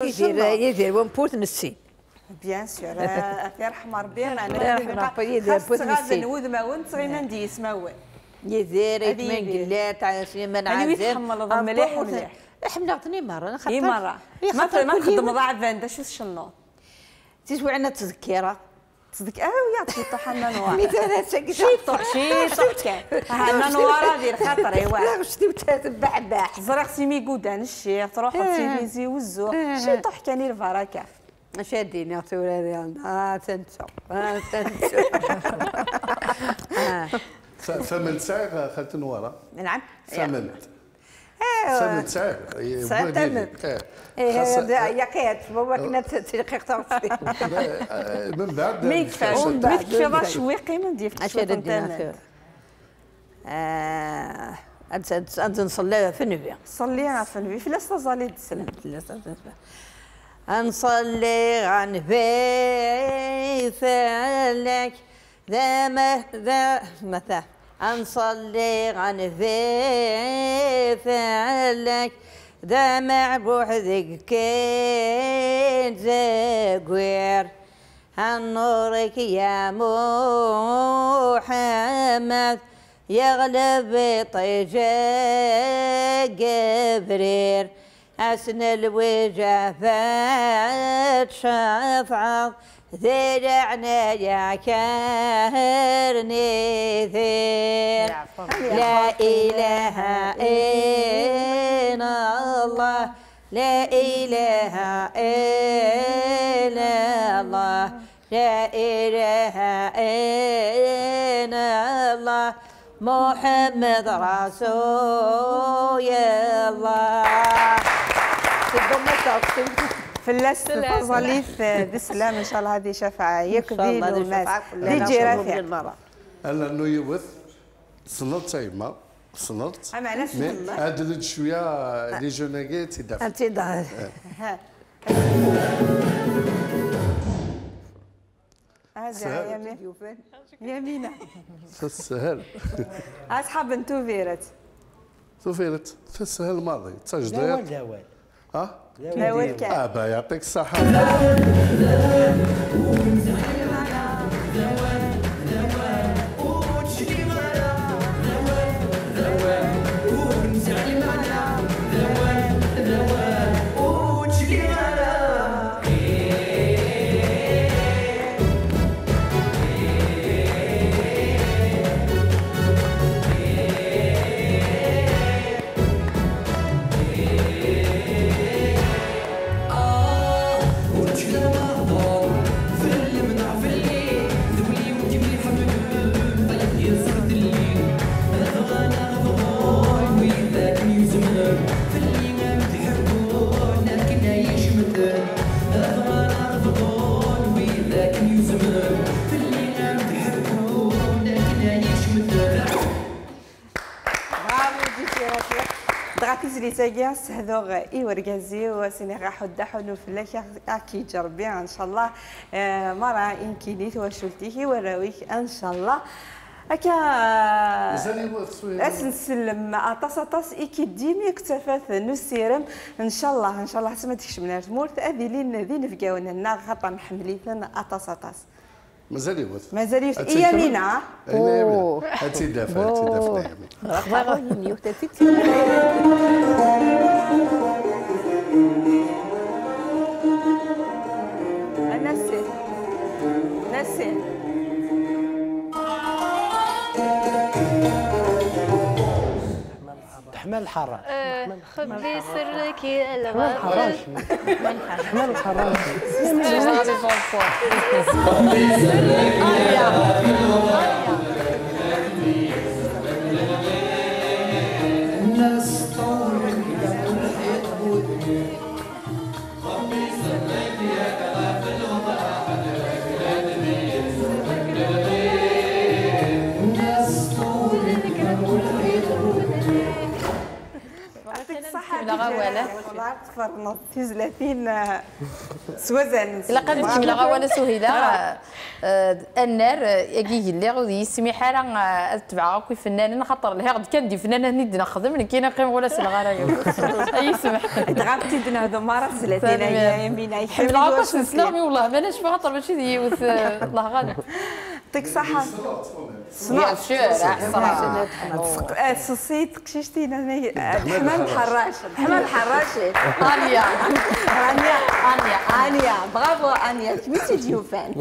Speaker 3: يدير ونبوت نسي
Speaker 1: بيان سور يرحم ربي
Speaker 3: يرحم ربي يدير بوت نسي
Speaker 1: وذما وانت غير ما ندي يسمعوا
Speaker 3: يدير يتمن قلات على سليمان عزيز
Speaker 1: يتحمل مليح مليح
Speaker 3: حملتني مره انا
Speaker 1: اي مره ما نخدم ضاع فاندا شو الشنو
Speaker 3: تسوعنا تذكره
Speaker 1: تصدق يعطي طحن نوار
Speaker 3: مثلا
Speaker 1: شي طح كان انا نوار ديال خاطري
Speaker 3: لا شتي تتبع باح
Speaker 1: زرق سيمي قودان الشيخ تروح التلفزي والزو شي طح كان البركه
Speaker 3: شاديني اختي ولادي تنسو
Speaker 10: ثمن ساعة خالت نوارة
Speaker 3: نعم
Speaker 10: ثمن ثمن ساعة
Speaker 3: ثمن يا قيت بابا كنا تلقيق
Speaker 10: من بعد
Speaker 1: ما يكفاش ما يكفي شوي قيمة ندير
Speaker 3: أنت نصلي في النبي
Speaker 1: صلينا في النبي في لسه صليت السلام
Speaker 3: نصلي عن بيثلك ذا مثلا نصلي عن بيثلك ذا معبوح ذيك كين زقوير هنورك يا محمد يغلب طيجة قبرير أسن الوجافات شفعض ذرعنا يا كرني ذير لا إله إلا الله لا إله إلا الله لا إله إلا الله محمد رسول الله
Speaker 1: في اللسه صليت بالسلام ان شاء الله هذه شفاعه يكفي الناس تجي رافع
Speaker 10: انا انه يوث صنلت تايما صنلت
Speaker 1: علاش
Speaker 10: عدلت شويه لي جوناكيت يدافع
Speaker 3: انت ضاع
Speaker 1: هذا يمينه
Speaker 10: السهل
Speaker 1: اصحاب انتو فيرت
Speaker 10: توفيرت في السهل الماضي تسجدير
Speaker 9: لا وال
Speaker 10: ها
Speaker 1: لا وال كان
Speaker 10: ابا يعطيك الصحه
Speaker 1: اللي تاقياس هذوغ ورقازي وسيني راحوا دحونو فلاك اكي جربي ان شاء الله مرة انكينيت وشلتيه وراويك ان شاء الله هكا اسنسلم اطاس اكي ديما اكتفات نسيرم ان شاء الله حتى ما تكشمنا تمورت اذي لين ذي نفقاونا لنا خاطر نحمليتنا اطاس
Speaker 10: مازال يوث
Speaker 1: مازال يوث يمينة
Speaker 10: اوه هاتي دافع
Speaker 3: يمين
Speaker 1: نسي
Speaker 9: تحمل الحرام
Speaker 4: خبي سرك يا الغافل
Speaker 6: احمد الحراشي
Speaker 5: غواله
Speaker 1: تفرنا في 30 سوازن
Speaker 5: الا قد تجمع غواله سهيله النار يجي اللي غادي يسمي حاله اتبع كي فنان خاطر لها غد كان دي فنانه ند نخدم كاين قيم ولا سلغاره اي سمح
Speaker 1: تغابتي دنا هذو مرات 30 يمين
Speaker 5: يحب العاقش نسلمي والله ما ناش خاطر ماشي ديوث الله غالب
Speaker 1: يعطيك الصحة
Speaker 5: صنع الشارع صراحة
Speaker 1: صيت قشيشتينا حمام الحراش حمام الحراش
Speaker 5: انيا
Speaker 1: انيا برافو انيا كميتي ديوفان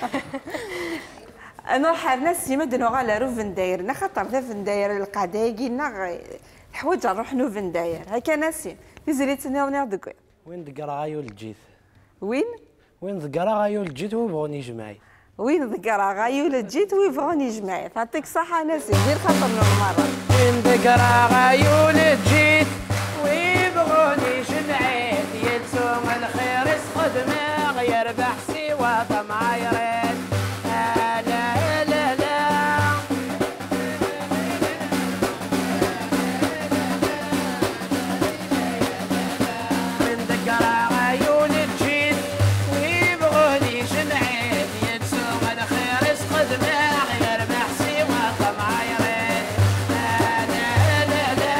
Speaker 1: انا حابنا سيما دنو على رو فنداير خاطر ذا فنداير القدايقينا حوايج نروح نو فنداير هكا ناسي يزريتني ونعدك
Speaker 9: وين ذكر غايو الجيت
Speaker 1: وين
Speaker 9: ذكر غايو الجيت ويبغوني جمعي
Speaker 1: وين ذكر غايو جيت ويبغوني جمعي تعطيك الصحة ناسي غير خاطر من المرة
Speaker 7: وين ذكر غايو جيت ويبغوني جمعي يتسوم الخير يسقط ما يربح سوى طمع يريد لا لا لا وين ذكر غايو جيت ويبغوني جمعي يتسوم الخير يسقط ما يربح سوى طمع يريد لا لا لا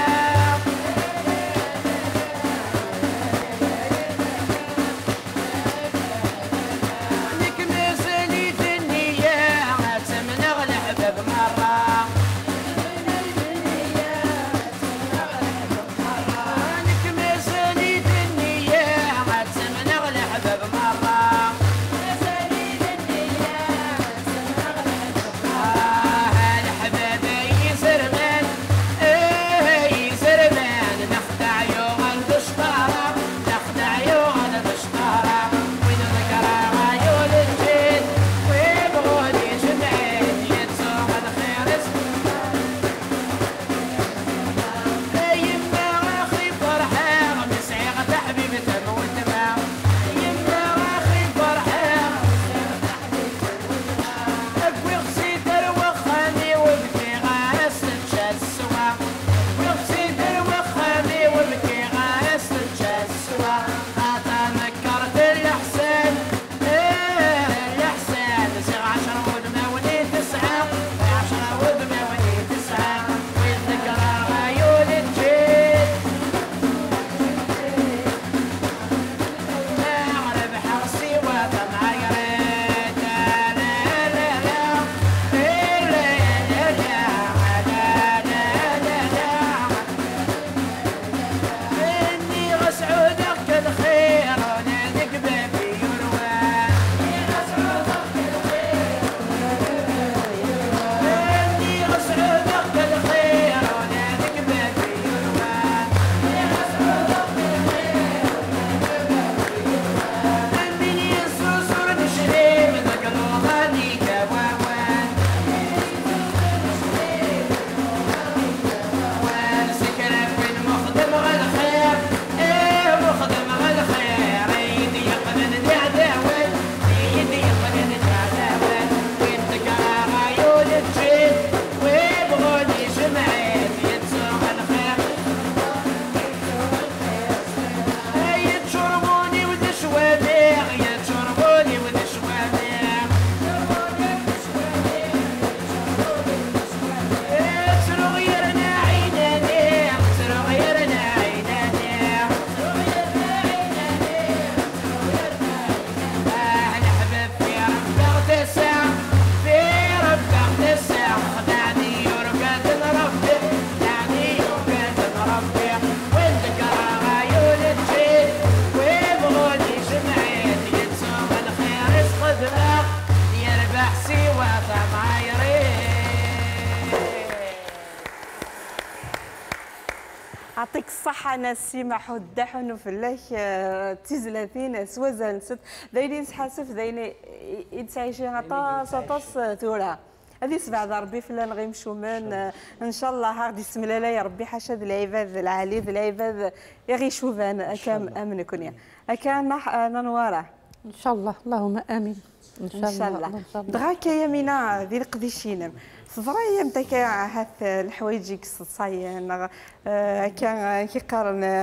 Speaker 1: يعطيك الصحة ناسي ما حدح نفلاك تزلاتين سوازن ست دايرين سحاسف دايرين يتعيشين طاس ثورة هذه 7 ربي فلان غيمشوا من ان شاء الله غادي يسم لا يا ربي حاشا العباد العالي العباد يغيشوا فان كام امن كونيا كان ننواره
Speaker 3: ان شاء الله اللهم امين
Speaker 1: ان شاء الله دغاك يا مينا ذي القديشين صفرايا متى هاث الحوايج صاين كان كيقارن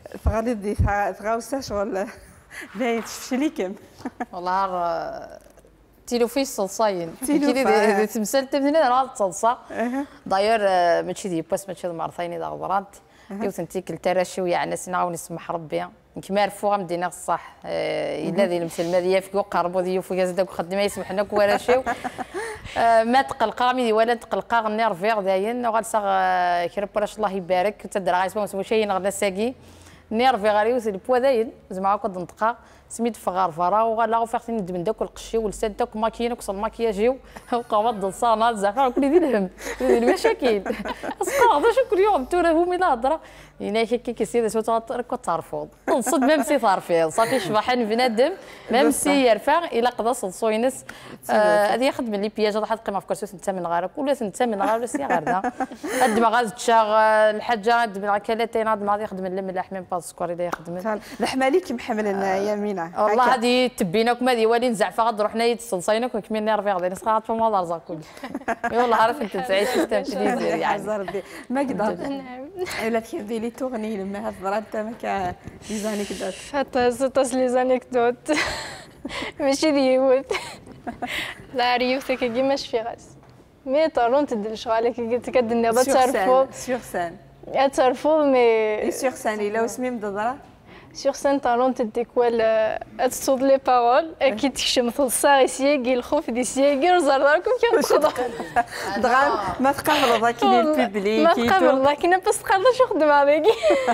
Speaker 1: تغادي دي تغاوسه شغل باين تفشليكم
Speaker 5: والله تيلوفي صلصاين
Speaker 1: تيلوفا.
Speaker 5: كي تمثال تبني راه تصلصه داير ماشي دي باس ماشي المرثين اذا غبرات يوثنتي كل تراشي ويا ناس نعاون نسمح ربي كما رفوها مدينه الصح الا ذي المثل ماذا يفكو قربوا ذي يفو كازدك خدمه يسمح لنا كواراشيو ما تقلقا مي ولا تقلقا غني رفيق داين وغالسا كربراش الله يبارك تدرا غايسما مسوي شي غدا ساقي نير في غاري وسي البوا داين زعما كنت نطقا سميت فغار فرا وغالا وفاختني ندمن داك القشي ولسان داك ماكينه وصل ماكياجي وقوض الصانات زعما كل ذي الهم المشاكل اصلا هذا شو كل يوم تورا همي لا هضره هنا كي كيسير سوت تعرفوا نصد ميم سي تعرفي صافي شبحان بنادم ميم سي يرفع الى قضا صوينس هذه يخدم لي بياج راح تقيم في كرسي انت من غارك ولا انت من غار سي غاردا قد ما غاز تشاغ الحاجه قد ما كالاتين قد ما يخدم لهم اللحم باز السكر اذا يخدم
Speaker 1: لحمه ليك محملنا يمينه
Speaker 5: والله هذه تبيناكم هذه ولين زعفه غد رحنا يتصلصينك وكمين نعرف غادي نسخات فما الله رزق كل والله عارف انت تعيش تمثيل يعني
Speaker 1: ما قدر الا كيدير لي تغني لما هضرات ما كان لي زانيكدوت
Speaker 4: فاتس لي زانيكدوت ماشي ديوت لا ريوثك كيماش في غاس مي طالون تدل شغالك قلت كدني بتصرفوا
Speaker 1: سور سان
Speaker 4: تصرفوا مي
Speaker 1: سور سان الا اسمي مضضره
Speaker 4: sur scène talent تديكوال تصود لي بارول كي تكشم ثلصا يسياقي الخوف دي سياقي وزرداركم كنخضع
Speaker 1: دغان ما تقابل ذاك البيبليك
Speaker 4: ما تقابل ذاك انا بس تقابل شو خدم هذيك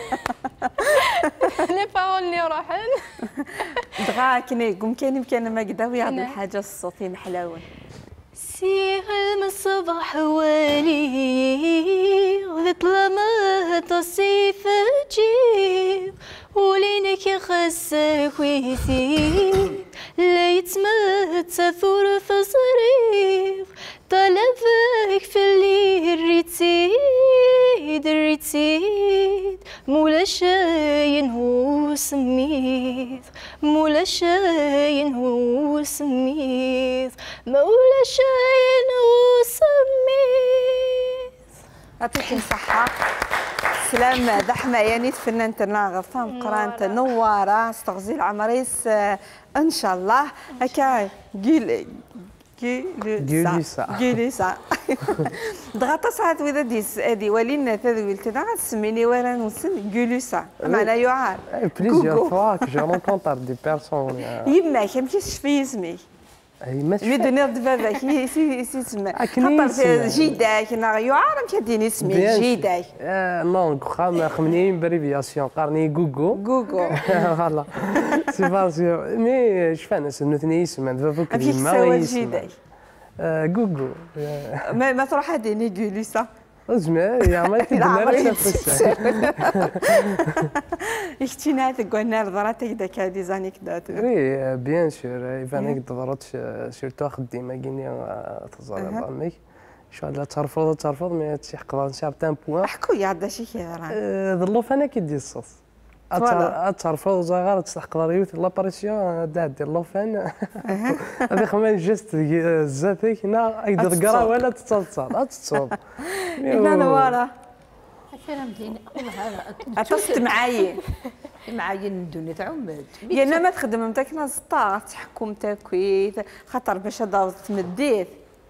Speaker 4: لي بارول اللي راحين
Speaker 1: دغا كاين ما قداو يعطي الحاجه الصوتي محلاون
Speaker 4: سير الصباح ولي ظلمة تصيف تجيب ولينك يخسك ويثيب لا يتمت ثور في صريف طلبك في اللي ريتيد مولا شاين هو سميت مولا شاين هو سميت مولا شاين هو سميت
Speaker 1: يعطيكم الصحة سلام دحمة يعني فنانة غرفان قرانة نوارة استغزي العمريس ان شاء الله هكا جيليسا دغا تصعد وذا ديس ادي ولينا تذويل تدا غتسميني ورا نسن جيليسا معنا يعار
Speaker 6: بليزيور فوا كو جو رونكونتر دي بيرسون
Speaker 1: يماك يمكنش في اسمي مي دوني باباك سي تسمى خاطر جيداك يعار كديني اسمي جيداك
Speaker 6: نون خمني بريفياسيون قارني غوغو فوالا سي باسيو مي شفانس نثني اسم بابا كديما
Speaker 1: جيداك
Speaker 6: غوغو
Speaker 1: ما تروح ديني جوليسا
Speaker 6: زعما يا ما تدمر نفسك
Speaker 1: اختينا تقولنا ضراتك داك هذه زانيكدوت
Speaker 6: وي بيان سور يبانك ضرات سيرتو خديمه كيني تزال امك شو لا ترفض مي تحق ان سارتان بوان
Speaker 1: احكوا يا عدا شي كيرا
Speaker 6: ظلوف انا كيدي الصوص ترفض زغار تحق ريوت لا بريسيون دير لوفان هذه خمان جست زاتك هنا يقدر قرا ولا تتصل تصوب
Speaker 1: انا نواره
Speaker 3: كلام زين والله
Speaker 1: عطست معايا
Speaker 3: الدنيا تعمد
Speaker 1: يا ما تخدم نتاك ناس تحكم تاكويت خاطر باش هذا تمديت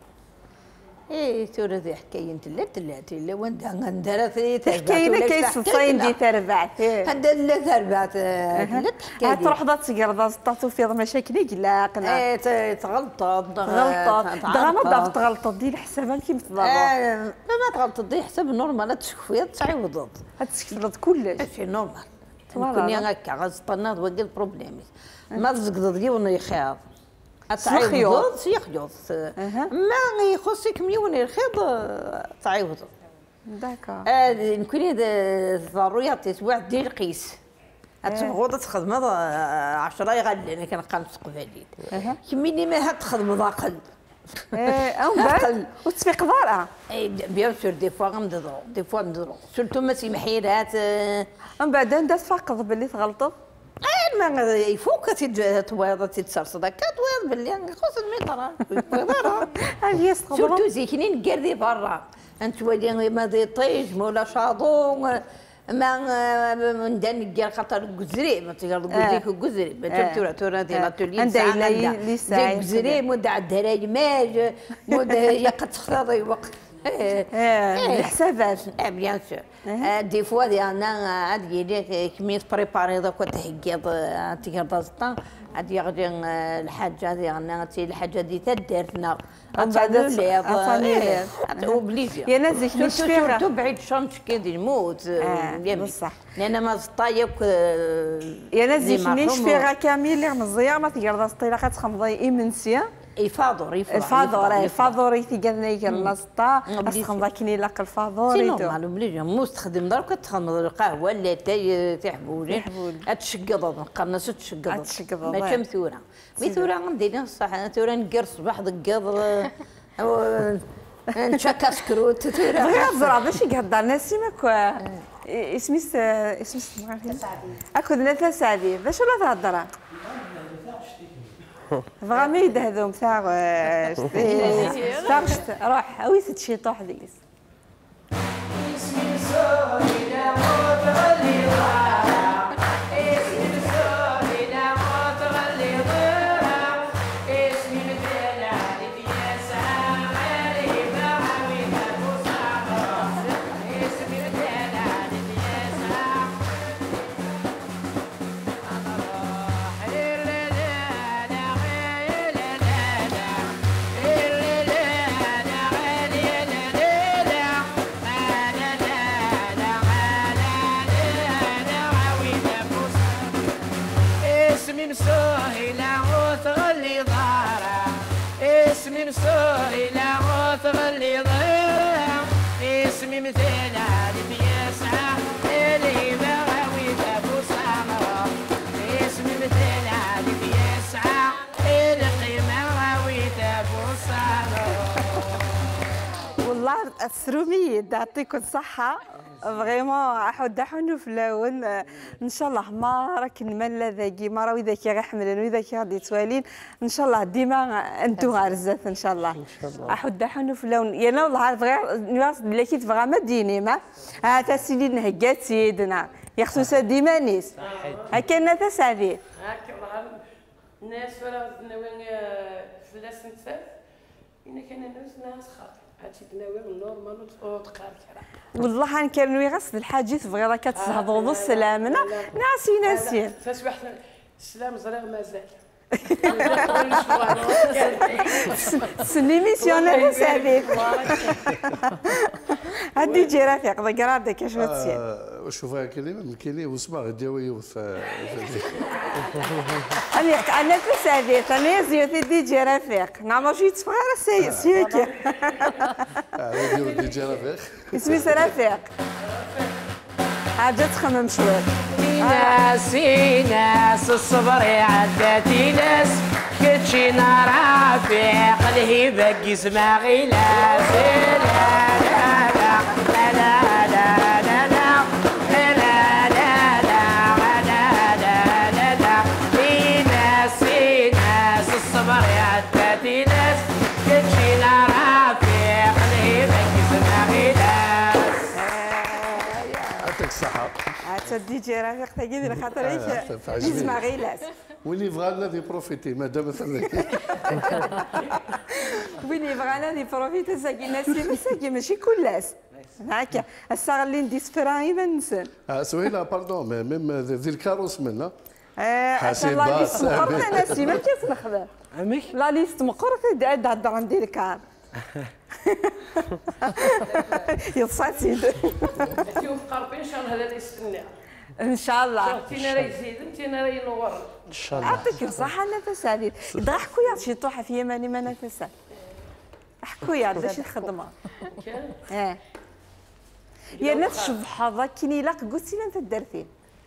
Speaker 3: تورا ذي حكاية تلاتي لا وانت غندير في
Speaker 1: حكاية كيس الصين دي تربعت
Speaker 3: هذا لا تربعت
Speaker 1: تروح ذات سكر طاطو في مشاكل قلاقنا
Speaker 3: تغلطت
Speaker 1: دغا نضاف تغلطت ديال حسابها كي متضرب
Speaker 3: ما تغلطت دي حساب نورمال تشكفي تعوضت
Speaker 1: تشكفي كلش
Speaker 3: شي نورمال كوني هكا غزطنا وقل بروبليمي ما تزقد ديون يخاف تعيوض يخيوض ما يخصك مليون الخيط تعيوض
Speaker 1: داكا
Speaker 3: نكوني ضروريات اسبوع ديال القيس تغوض تخدم 10 يغلي انا كنقام تقبالي كميني ما تخدم ضاقل
Speaker 1: او بعد وتفيق ضارعه
Speaker 3: بيان سور دي فوا ندرو سورتو ما محيرات
Speaker 1: من بعد انت تفقد باللي تغلطوا
Speaker 3: ما يفوق تتواضع تتسرصد هكا تواضع باللي خص المطر
Speaker 1: هي
Speaker 3: سورتو زيكنين كاردي برا انت ولي ما دي طيج مولا شاطو ما من دان قال خاطر جزري ما تقدر تقول جزري ما تبتورا تورا دي لاتولي
Speaker 1: عندها لي ساعه
Speaker 3: جزري مود عدها ماج مود يقت خطاطي وقت
Speaker 1: الحسابات
Speaker 3: بيان سور دي فوا ديالنا عاد يدير كمية بريباري دوك تحقيض تقدر تطا عاد يغدي الحاجه ديالنا الحاجه دي تدارتنا
Speaker 1: عطاني
Speaker 3: اوبليجي
Speaker 1: يا ناس ديك
Speaker 3: نشفيها بعيد شنش كي نموت
Speaker 1: بصح
Speaker 3: لان ما طايق
Speaker 1: يا ناس ديك نشفيها كامل اللي مزيا ما تقدر تطيلا كتخمضي امنسيا الفاضوري تيقالنا يقال سطا خاصكم كاين لاك الفاضوري
Speaker 3: نورمال بليجي موس تخدم دارك تخدم القهوه لا تحبولي تشقض القناص تشقض ماشي مثوره مثوره ندير صح ثوره نقر صباح دقض نشكا سكروت ثوره
Speaker 1: غير زرا باش يقدر ناس ماك اسمي اكو ثلاثه ساعدي باش ولا تهضر فغامي يدهذوم تاع روح ويس تشي طوح ديس السرومية يعطيكم الصحة فريمون احد حنو في الاول ان شاء الله ما راك نمل ذاكي ما راه اذا كي غيحملن واذا كي غادي توالين ان شاء الله ديما انتو غارزات ان شاء الله احد حنو في الاول يا والله عارف غير نواصل بلا كي تبغى ما ديني ما تا سيدي نهكات سيدنا يخصو ديما نيس هكا نتا سعدي
Speaker 11: هكا الناس ولا نوين فلاس نتسال إن كان ناس خاطر هاتي تناوي النورمال وتقار كرا
Speaker 1: والله ان كان نوي غسل الحاجات بغي راك تهضروا السلامنا ناسي
Speaker 11: تصبح السلام زريغ مازال
Speaker 1: سليميسيون انا سعدي هادي جي رفيق ذكر هذاك اش تسير
Speaker 10: شوف كلمه كاين وسمع غداوي يوث
Speaker 1: انا تسعدي انا زيوتي دي جي رفيق نعم شي صغيره سيك
Speaker 10: دي جي رفيق
Speaker 1: اسمي رفيق حاجه تخمم شويه
Speaker 7: ناس الصبر عداتي ناس كتشي نار رفيق الهيبة يسمع غلاس لا لا لا لا لا لا لا ناس الصبر عداتي ناس كتشي نار رفيق الهيبة يسمع غلاس
Speaker 10: يعطيك الصحة
Speaker 1: تدي جي رفيق تجيب لي خاطر يسمع غيلاس
Speaker 10: وين يبغى لنا دي بروفيتي مادام
Speaker 1: وين يبغى لنا دي بروفيتي ساكي ناسي مساكي ماشي كلاس هكا الساعه اللي ندي سفراي ما ننسى
Speaker 10: سوينا باردون ميم ذي الكاروس منا
Speaker 1: حسب لا ليست مقرطه ناسي ما كيف نخدم لا ليست مقرطه عاد عندي الكار يصات سيد
Speaker 11: شوف قربي ان شاء الله هذا اللي يستنى
Speaker 1: ان شاء الله
Speaker 11: انتينا راه يزيد انتينا راه ينور
Speaker 10: ان شاء الله
Speaker 1: يعطيك الصحه نفس هذه ضحكوا يا شي طوحه في يماني ما نفس احكوا يا باش الخدمه يا نفس شبحه كيني لاق قلتي لنا انت درتي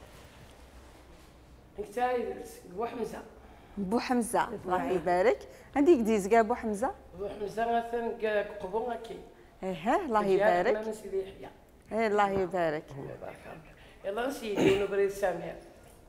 Speaker 11: انت بو حمزه
Speaker 1: بو حمزه الله يبارك عندك ديز كاع بو حمزه
Speaker 11: بو حمزه مثلا قبو كاين
Speaker 1: الله يبارك
Speaker 11: من سيدي يحيى
Speaker 1: الله يبارك
Speaker 11: يلا سيدي ونبريد سامير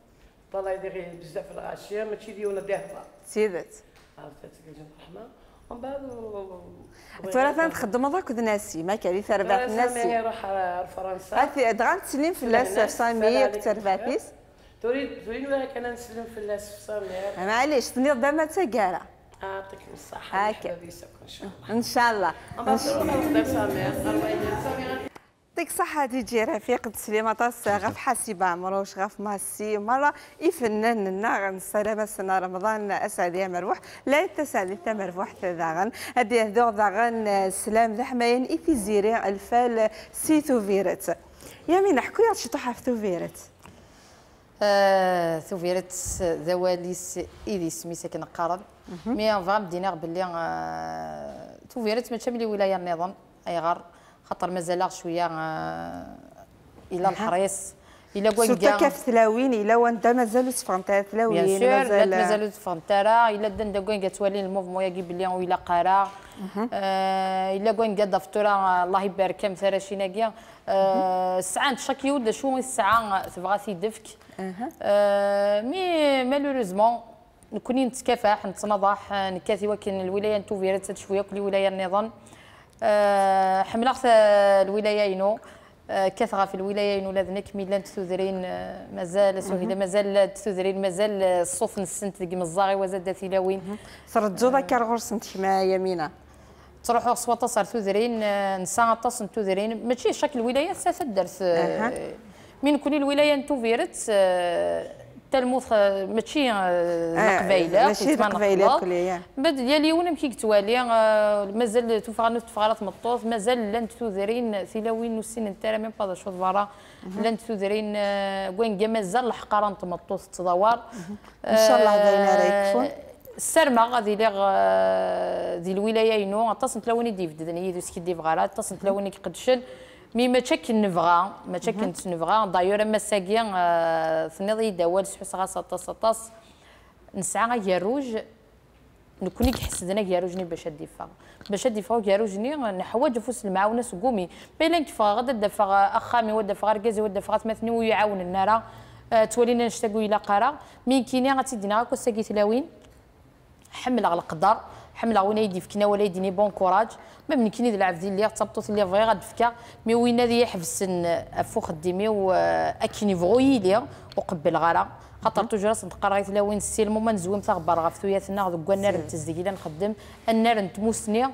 Speaker 11: الله يدير بزاف الغاشيه ماشي ديونا ديهضه
Speaker 1: سيدت
Speaker 11: عرفتي الرحمه ومن بعد
Speaker 1: ثلاثة تخدم ضاك ناسي ما كان ثربات ناسي
Speaker 11: يروح لفرنسا
Speaker 1: دغا تسلم في اللاس في سامية ترباتيس
Speaker 11: تريد ولا كان نسلم في اللاس في سامية
Speaker 1: معليش تنيض دابا تاكارا
Speaker 11: يعطيك الصحة
Speaker 1: هكا
Speaker 11: ان شاء الله
Speaker 1: ان شاء الله يعطيك الصحة تيجي رفيق تسليمة طاس غاف حاسبة عمروش غاف ماسي مرة يفنن لنا غنسلام سنة رمضان أسعد يا مروح لا تسعد يا مروح تذاغن هدي هدوغ ذاغن سلام ذا حماين إثي زيري الفال سيتو فيرت يا مين حكوا يا شطوحة في توفيرت
Speaker 5: ثوفيرت ذواليس إيدي سمي ساكن قارن مي اون فام دينار باللي ثوفيرت ما تشملي ولاية النظام أي غار خاطر مازال شويه الى الحريص الى
Speaker 1: كوانكا كاف ثلاوين الى وانت مازال تفرنتا ثلاوين
Speaker 5: مازال تفرنتا الى دندا كوانكا توالي الموفمون يجي بلي الى قرا الى كوانكا دفتوره الله يبارك كم ثراشيناكيا الساعه شاك يود شو الساعه تبغى تيدفك مي مالوريزمون نكوني نتكافح نتنضح نكاثي ولكن الولايه نتو فيرات شويه كل ولايه النظام حملت الولايين كثرة في الولايين ولذنك ميلان تثذرين مازال سهيلة مازال تثذرين مازال الصوف نسنت ديك مزاغي وزاد ثلاوين
Speaker 1: صارت جوضة كارغورس انت ما يمينة
Speaker 5: تروحوا صوت صار تثذرين نساء تصن تثذرين ماشي شكل الولايات ستدرس من كل الولاية انتو فيرت تلموث ماشي القبيله
Speaker 1: ماشي القبيله كليا
Speaker 5: بعد ديالي وانا كي توالي مازال تفغرات مطوط مازال لان تثذرين ثلاوين وسن انت ميم با شوط برا لان تثذرين كوين مازال الحقاره نتمطوط تدوار
Speaker 1: ان شاء الله داينا رايكفون
Speaker 5: السرمه غادي لي ذي الولايين اتصل تلاوني ديف دنيا دوسكي ديف غارات اتصل تلاوني كقدشن مي ما تشكل نفغا ما تشكل نفغا دايور اما ساكيا ثنيضي دوال سحس غا سطاس نسعى ياروج نكوني كحسدنا ياروجني باش ديفا ياروجني نحواج فوس المعاونه سقومي بينك غدا دفع اخامي ودفع ركازي ودفع ثمثني ويعاون النار تولينا نشتاقوا الى قرا مي كيني غتدينا هكا ساكي تلاوين حمل على القدر حمل وين يدي فكنا ولا يديني بون كوراج ما من كيني العبد اللي تبطوط اللي فغي غدفكا مي وين هذه يحبس افو خديمي واكيني فغوي ليا وقبل غرا خاطر توجور صدق رايت لا وين السيلمو ما نزوم تغبر غفتوياتنا دوك النار تزدقيلا نخدم النار نتموسني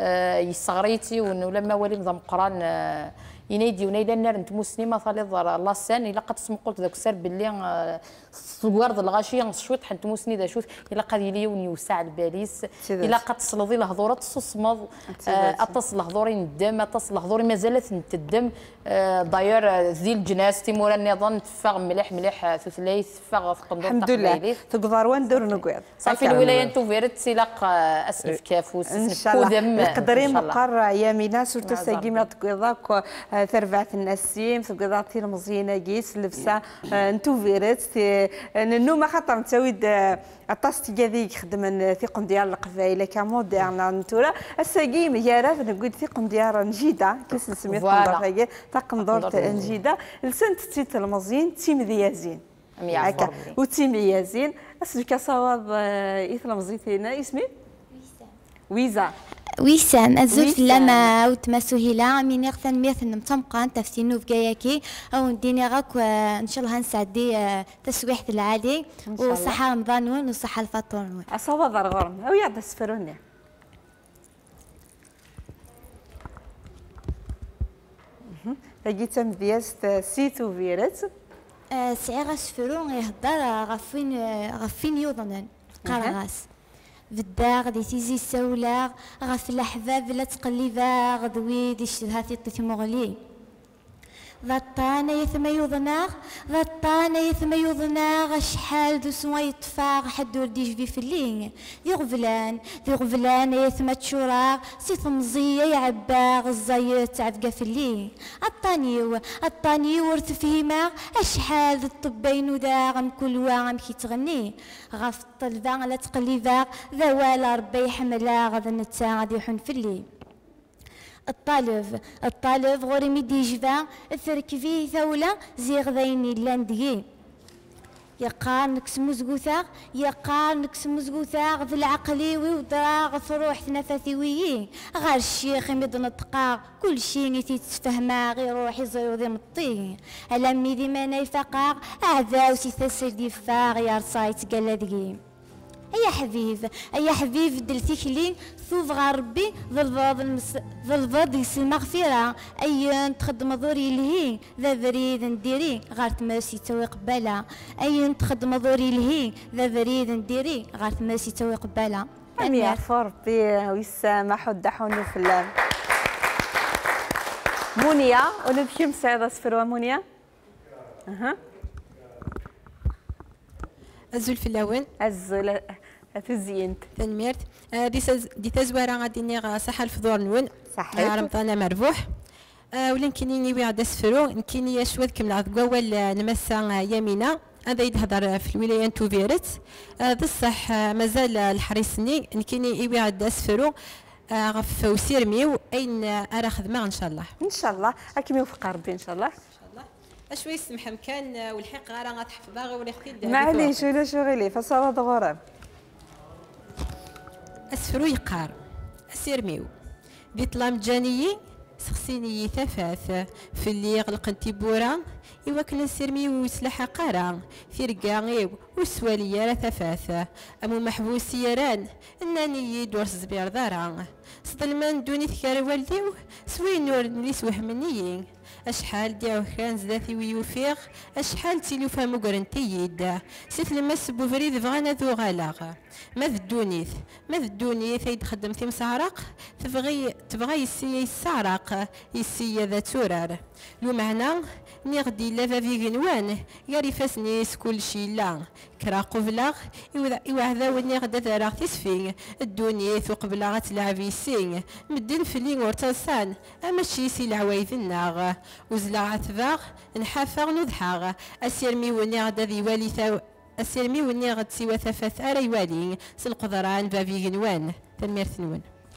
Speaker 5: يصغريتي ولما والي نظام قران ينايدي ونايدا النار نتموسني ما ثالي الله سان الا قد تسمع قلت ذاك السر باللي صوارد الغاشيه شويط حنت موسني ذا شوت الا قد يلي ونيوسع الباليس الا قد تصلضي الهضوره تصمض اتصل هضوري الدم اتصل هضوري مازالت نتدم داير ذي الجناس تيمور النظام تفاغ مليح ثلاث تفاغ في قندور
Speaker 1: الحمد لله تقدر وندور نقعد
Speaker 5: صافي الولايه انتو فيرت سيلاق اسلف كافوس
Speaker 1: ان شاء الله نقدري مقر يا ميناس وتساقيمه تقضاك ثربعة النسيم تقضاتي المزينه كيس لبسه انتو فيرت ننو ما خاطر نتاويد الطاس تيادي يخدم ثقم ديال القبائل كموديرنا نتورا الساقيم يا راف نقول ثقم ديال نجيده كيس نسمي طقم طقم دورت نجيده لسنت تيت المزين تيم ديازين هكا وتيم يازين اسلك صواب اثلم زيتينا اسمي ويزا
Speaker 12: ويسام أزول في اللمة وتمسوهيلا من يغثن ميثن متمقان تفتينو في جايكي أو نديني غاك إن شاء الله هنسعدي تسويحة العالي وصحة رمضان وصحة الفطور
Speaker 1: أصابة ضرغرم أو يعد سفروني لقيت مدياست سيتو فيرت
Speaker 12: سعيغ سفرون يهدر غفين يوضنن قرغاس بالدار دي تيزي السولا غف الأحباب لا تقلبا غدوي دي الشبهات التثمغلي ضطانة يثم يوضناغ ضطانة يثم يوضناغ شحال دو سوا يطفاغ حد ورديش في فلين ذي غفلان يثم تشوراغ سي ثمزية يعباغ الزايت تعبقى فلين الطاني ورث فيما اشحال ذي الطبين وداغ كل واغم كي تغني غف الطلبا لا تقلباغ ذوال ربي يحملا غدا نتا غادي يحن فلين الطالب غوري ميدي جبا الثركفي ثولة زي غذيني لاندقي يقار نكسمو زقوثاغ يقار نكسمو زقوثاغ في العقلي ويودراغ في روح تنفثيويين غير الشيخ يمد نطقاغ كل شي نيتي تفهما غير روحي زيرو ذي مطين على ميدي ما نيفقاغ أعذاو سي تسر ديفاغ يا رصايت قال ذقيم أي حبيب دلتيك لي ثوف غربي ظلفض يسل مغفرة أي تخدم ضوري لهي ذا بريد نديري غير تمارسي توي قبالة أي تخدم ضوري لهي ذا بريد نديري غير تمارسي توي قبالة
Speaker 1: أم يعفو ربي ويسامح ودحون في اللام مونيا ونبكي مساعدة صفر مونيا
Speaker 13: أزول في اللون
Speaker 1: أزول تزينت
Speaker 13: تنميرت دي تزوارا غادي نيغ صحة الفضور نون
Speaker 1: صحيح
Speaker 13: رمضان مربوح ولين كيني وي غادا سفرو كيني شوذ كمل قوال نمسا يمينة هذا يتهضر في الولاية توفيرت بصح مازال الحريصني كيني وي غادا سفرو غف وسيرميو أين أرا خدمة إن شاء الله
Speaker 1: إن شاء الله أكيد يوفق ربي إن شاء الله
Speaker 13: أشوي يسمح مكان والحق غير غتحفظها غير ولا اختي
Speaker 1: معليش ولا شغلي فصارت غرام
Speaker 13: أسفرو يقار أسيرميو دي طلام جانيي سخسيني ثفاث في اللي يغلق انتبورا إوا كنا نسيرميو وسلاحة قارا في رقاغيو وسوالي راه ثفاث أمو محبوس يران أنني دور زبير دارا صدلمان دوني ثكار والديو سوي نور نليس وهمنيين أشحال ديعو كان زداثي ويوفيغ أشحال تيلوفا مقرنتيد سيت لما سبو فريد فغانا ذو غالاغ ما الدونيث يد خدم ثيم سعرق تبغي يسي يسعرق يسي ذا تورار لو معنى نغدي لافا في غنوان ياري فاسنيس كل شي لا كرا قبلاغ إوا وني غدا ذراغ تسفين الدونيث وقبلاغ تلعبي سين مدن فلين ورتصان أما شي سي العوايد الناغ وزلاغ تباغ نحافغ نضحاغ أسيرمي وني غدا ذي والي أسيرمي وني غد سوا ثفاث أري والي سالقدران بافي غنوان تنمير ثنون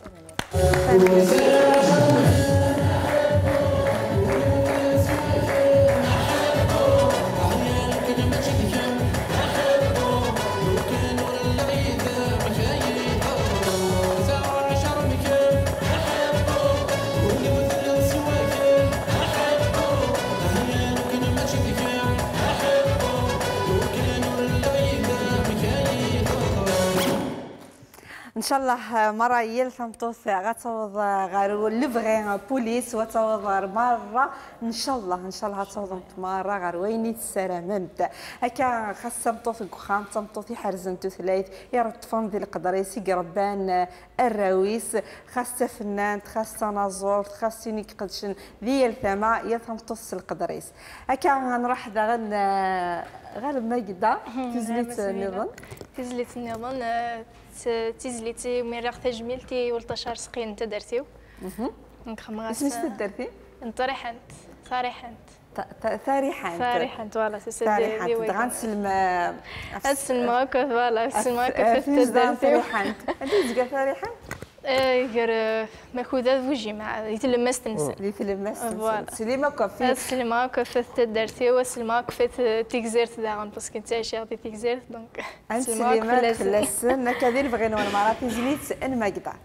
Speaker 1: ان شاء الله مره يل تمطوث غتوض غير لفغي بوليس وتوض مره ان شاء الله غتوض مره غير ويني تسلامت هكا خاص تمطوث كخام تمطوث حرزنتو ثلاث يا رب تفهم ذي القدريسي قربان الراويس خاص فنان خاص تنازور خاص نيك قدشن ذي الثما يا تمطوث القدريس هكا غنروح داغن غير ماكدا تزليت النظام
Speaker 4: تيزليتي ومن راغ تجميلتي ولتشهر سقين انت درتيو
Speaker 1: اسمي درتي
Speaker 4: صريحنت فوالا سي سي
Speaker 1: دي غنسلم
Speaker 4: السلماك فوالا السلماك درتيو
Speaker 1: صريحنت انت تزكى صريحنت
Speaker 4: غير ماخوذه فوجي مع يتلمس تنسى
Speaker 1: فوالا سليمه كوفي
Speaker 4: السلمه كفت درتي والسلمه كفت تيكزيرت داغن باسكو انت شاغدي تيكزيرت دونك
Speaker 1: السلمه خلصنا كذا بغينا وانا مراتي زليت ان ما قطع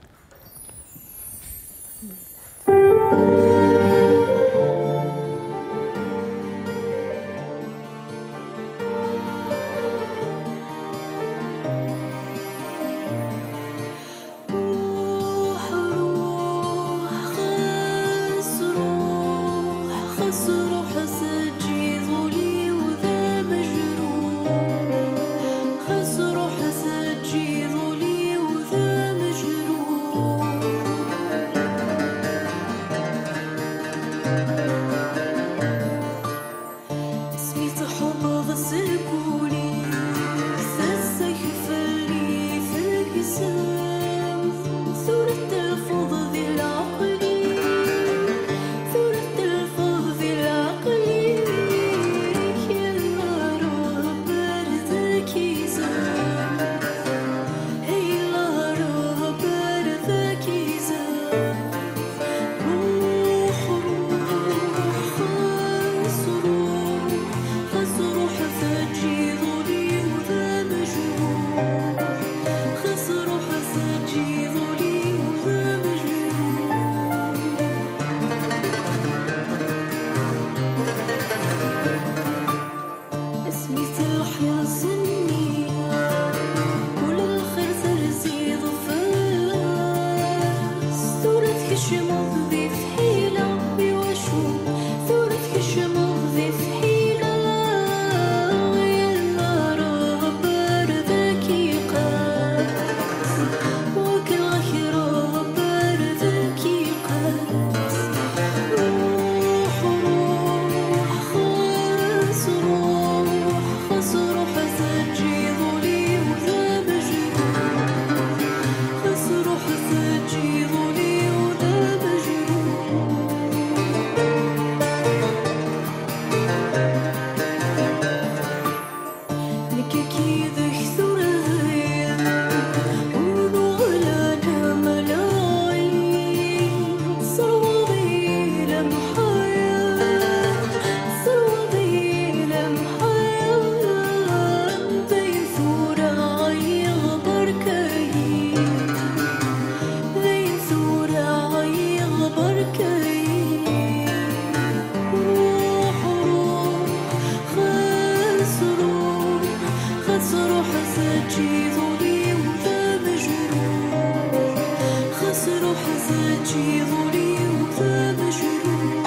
Speaker 8: تجي ظلي وتمجروح.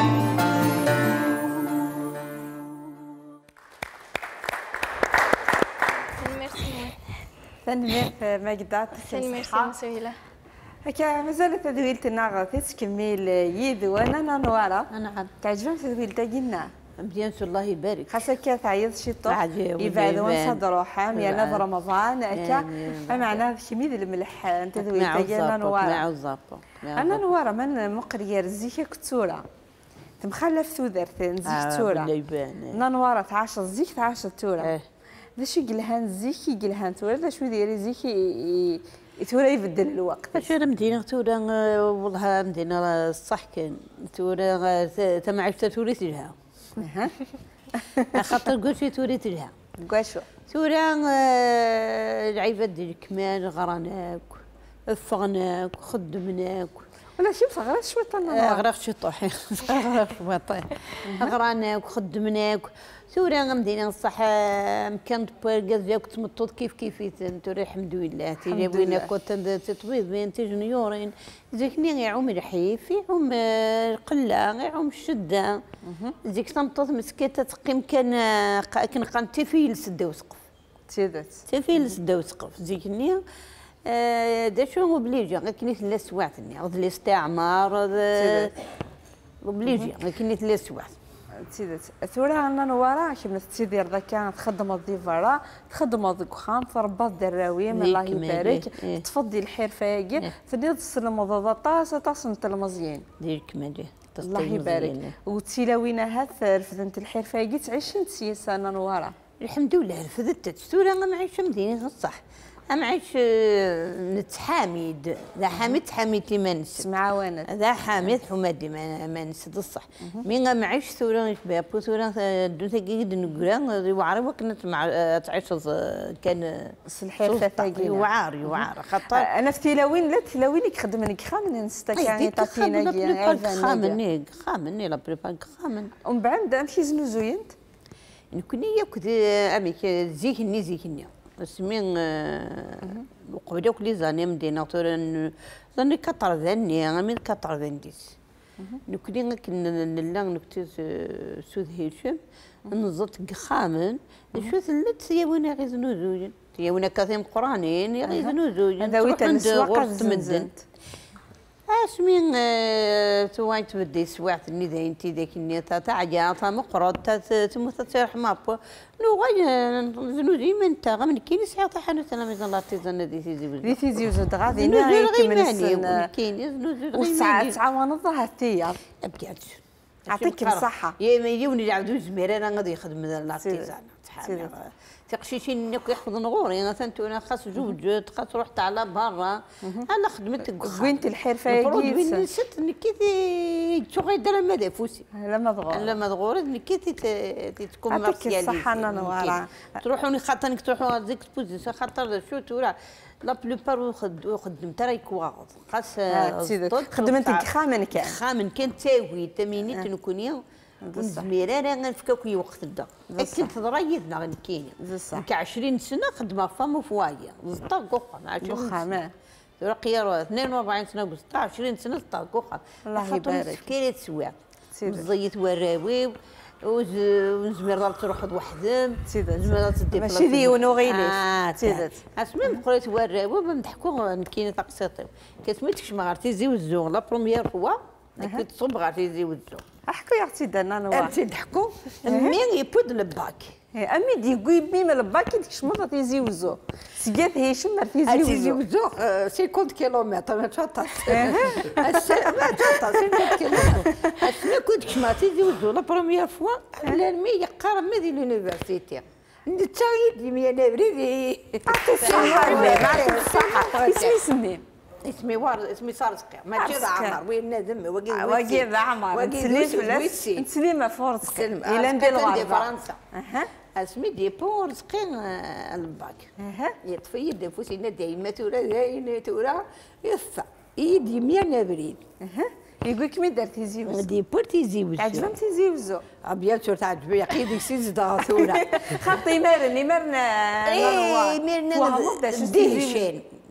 Speaker 1: تنمير ماجدة
Speaker 4: ميرسي سهيلة.
Speaker 1: هكا مازال تدويلتنا غادي تكمل يد وانا نوارا.
Speaker 3: نعم.
Speaker 1: تعجبهم تدويلتا قلنا.
Speaker 3: بيان سور الله يبارك.
Speaker 1: خاصك تعيط شي طوح يبعدون صدرو حام يعني في رمضان هكا معناها كميد الملح انت تدويلتا قلنا نوارا. انا نوارا من مقريه رزيكه كتوره. تمخلف ثودرت نزيك تورا. نوارا تعاش الزيك تعاش التورا. باش يقلهان زيك يقلهان تورا باش يدير زيك تورا يبدل الوقت.
Speaker 3: باش انا مدينه تورا والله مدينه الصح كان تورا تما عشت توريت لها. خاطر قلت توريت لها.
Speaker 1: قاشو
Speaker 3: تورا العيبات ديال الكمال غراناك فغناك خدمناك
Speaker 1: ولا شي صغيره شويه طنا
Speaker 3: غرق شي طوحي غراناك خدمناك تورا مدينه الصح مكان باركاز ديالك تمطط كيف تورا الحمد لله تجيبينا كنت تطبيبين تجنيورين زيكني يعوم الحيف يعوم القله يعوم الشده زيك تمطط مسكيته تقيم كان قنتي في السده وسقف تفيل السده وسقف زيكني دا شنو بليجي كنيت لا سواعتني غد الاستعمار بليجي كنيت لا سواعت
Speaker 1: تيدات ثورة عندنا نوارا كيما تيدير ذاك تخدم الضيفارا تخدم الدكان تربط دراوي من الله يبارك تفضي الحرفاقي تنيض تسلم ضغطا تصن المزيان
Speaker 3: ديرك مالي
Speaker 1: الله يبارك وتيلاوينا هاث رفدت الحرفاقي تعيش انت سيسانا نوارا
Speaker 3: الحمد لله رفدت ثورة ما معيش مدينة الصح أمعيش نتحامد ذا حامد حامد ما نسد
Speaker 1: معاونة
Speaker 3: ذا حامد حمادي ما نسد الصح مين معيش ثورة بابو ثورة دوتا جيد نقرا وعرب كانت مع تعيش كان
Speaker 1: الحرفة تاقي
Speaker 3: يوعار خاطر
Speaker 1: أنا في تلاوين لا تلاوينك خدمنك خامن نستكاني تابينا
Speaker 3: خامن لا بريبار خامن
Speaker 1: ومن بعد أمشي زنوزوينت
Speaker 3: نكوني ياكل أميك زيكني اسمين وقبل كل زاني مدينة تورن زاني كتر ذني أمين كتر ذنديس نكوني كنا نكتز سود هيشم نزلت قخامن شو ثلت يونا غيزنو زوجين يونا كثير قرانين يغيزنو زوجين
Speaker 1: هذا ويت السواق
Speaker 3: تمدن اسمين توايت بدي سواعت الندى انتي ذاك النيتا تاع جاتا مقرض تموت تروح مابو نو غاي زنودي من تا من كاين ساعه حانوت انا مازال الله تيزن دي
Speaker 1: تيزي وزد غادي ناي
Speaker 3: كيما كاين زنود
Speaker 1: وساعه تعاون ظهر تيا
Speaker 3: ابكات
Speaker 1: يعطيك الصحه
Speaker 3: يوني يعاودوا الزمير انا غادي يخدم الارتيزان تقشيشين نك يحفظ نغوري مثلا انا خاص جوج خاص رحت على برا انا خدمتك
Speaker 1: وينت الحرفه
Speaker 3: وين نسيت نكيتي شو غيدير ماذا فوسي لما تغور نكيتي تكوميرسياليزي
Speaker 1: الصحه انا نوارا
Speaker 3: تروحوا خاطرك تروحوا هذيك بوزيسيون خاطر شو تورا لا بلوبار خدمت راهي كواغ خاص
Speaker 1: خدمتك خامن
Speaker 3: كان تاوي تمينيت نكونيا زميرة انا نفكاك وقت دا كنت ضريدنا كاين ك 20 سنه خدمه فم فوايا زطاقوقه مع
Speaker 1: شو
Speaker 3: رقيه 42 سنه و 20 سنه زطاقوقه
Speaker 1: الله يبارك
Speaker 3: كاين تسوى زيت وراوي وزمير تروح وحدهم زمير تدي
Speaker 1: ماشي ديون وغيليش
Speaker 3: تيدات اسمي بقيت وراوي بنضحكوا كاين تقسيطي كتميتكش ما عرفتي زي وزو لا بروميير فوا كنت تصب عرفتي زي وزو
Speaker 1: احكوا يا اختي دانا نوار
Speaker 3: تضحكوا مين يبود الباك
Speaker 1: امي دي قوي بيم الباك ديك مرة تيزي وزو سجات هي شمر
Speaker 3: تيزي وزو 50 كيلومتر ما تشطط ما تشطط 50 كيلومتر اسمي كنت كما تيزي وزو لا بروميير فوا لانمي يقرب مدي لونيفرسيتي نتايد يمي انا بريدي
Speaker 1: الصحه معك الصحه اسمي
Speaker 3: اسمي صارسقي ما جيد عمر وين نادم
Speaker 1: وقيد عمر نسليمة فورسقي إلى ندير
Speaker 3: فرنسا اسمي دي بورسقي الباك يطفي دي فوسينا دايما تورا يفا يدي ميانا بريد
Speaker 1: يقول لك مين دار تيزي وزو
Speaker 3: دي بور تيزي وزو
Speaker 1: تعجبهم تيزي وزو
Speaker 3: بيان سور تعجبي يقيدك سيز داتورا
Speaker 1: خاطي ميرنا
Speaker 3: ميرنا ديشين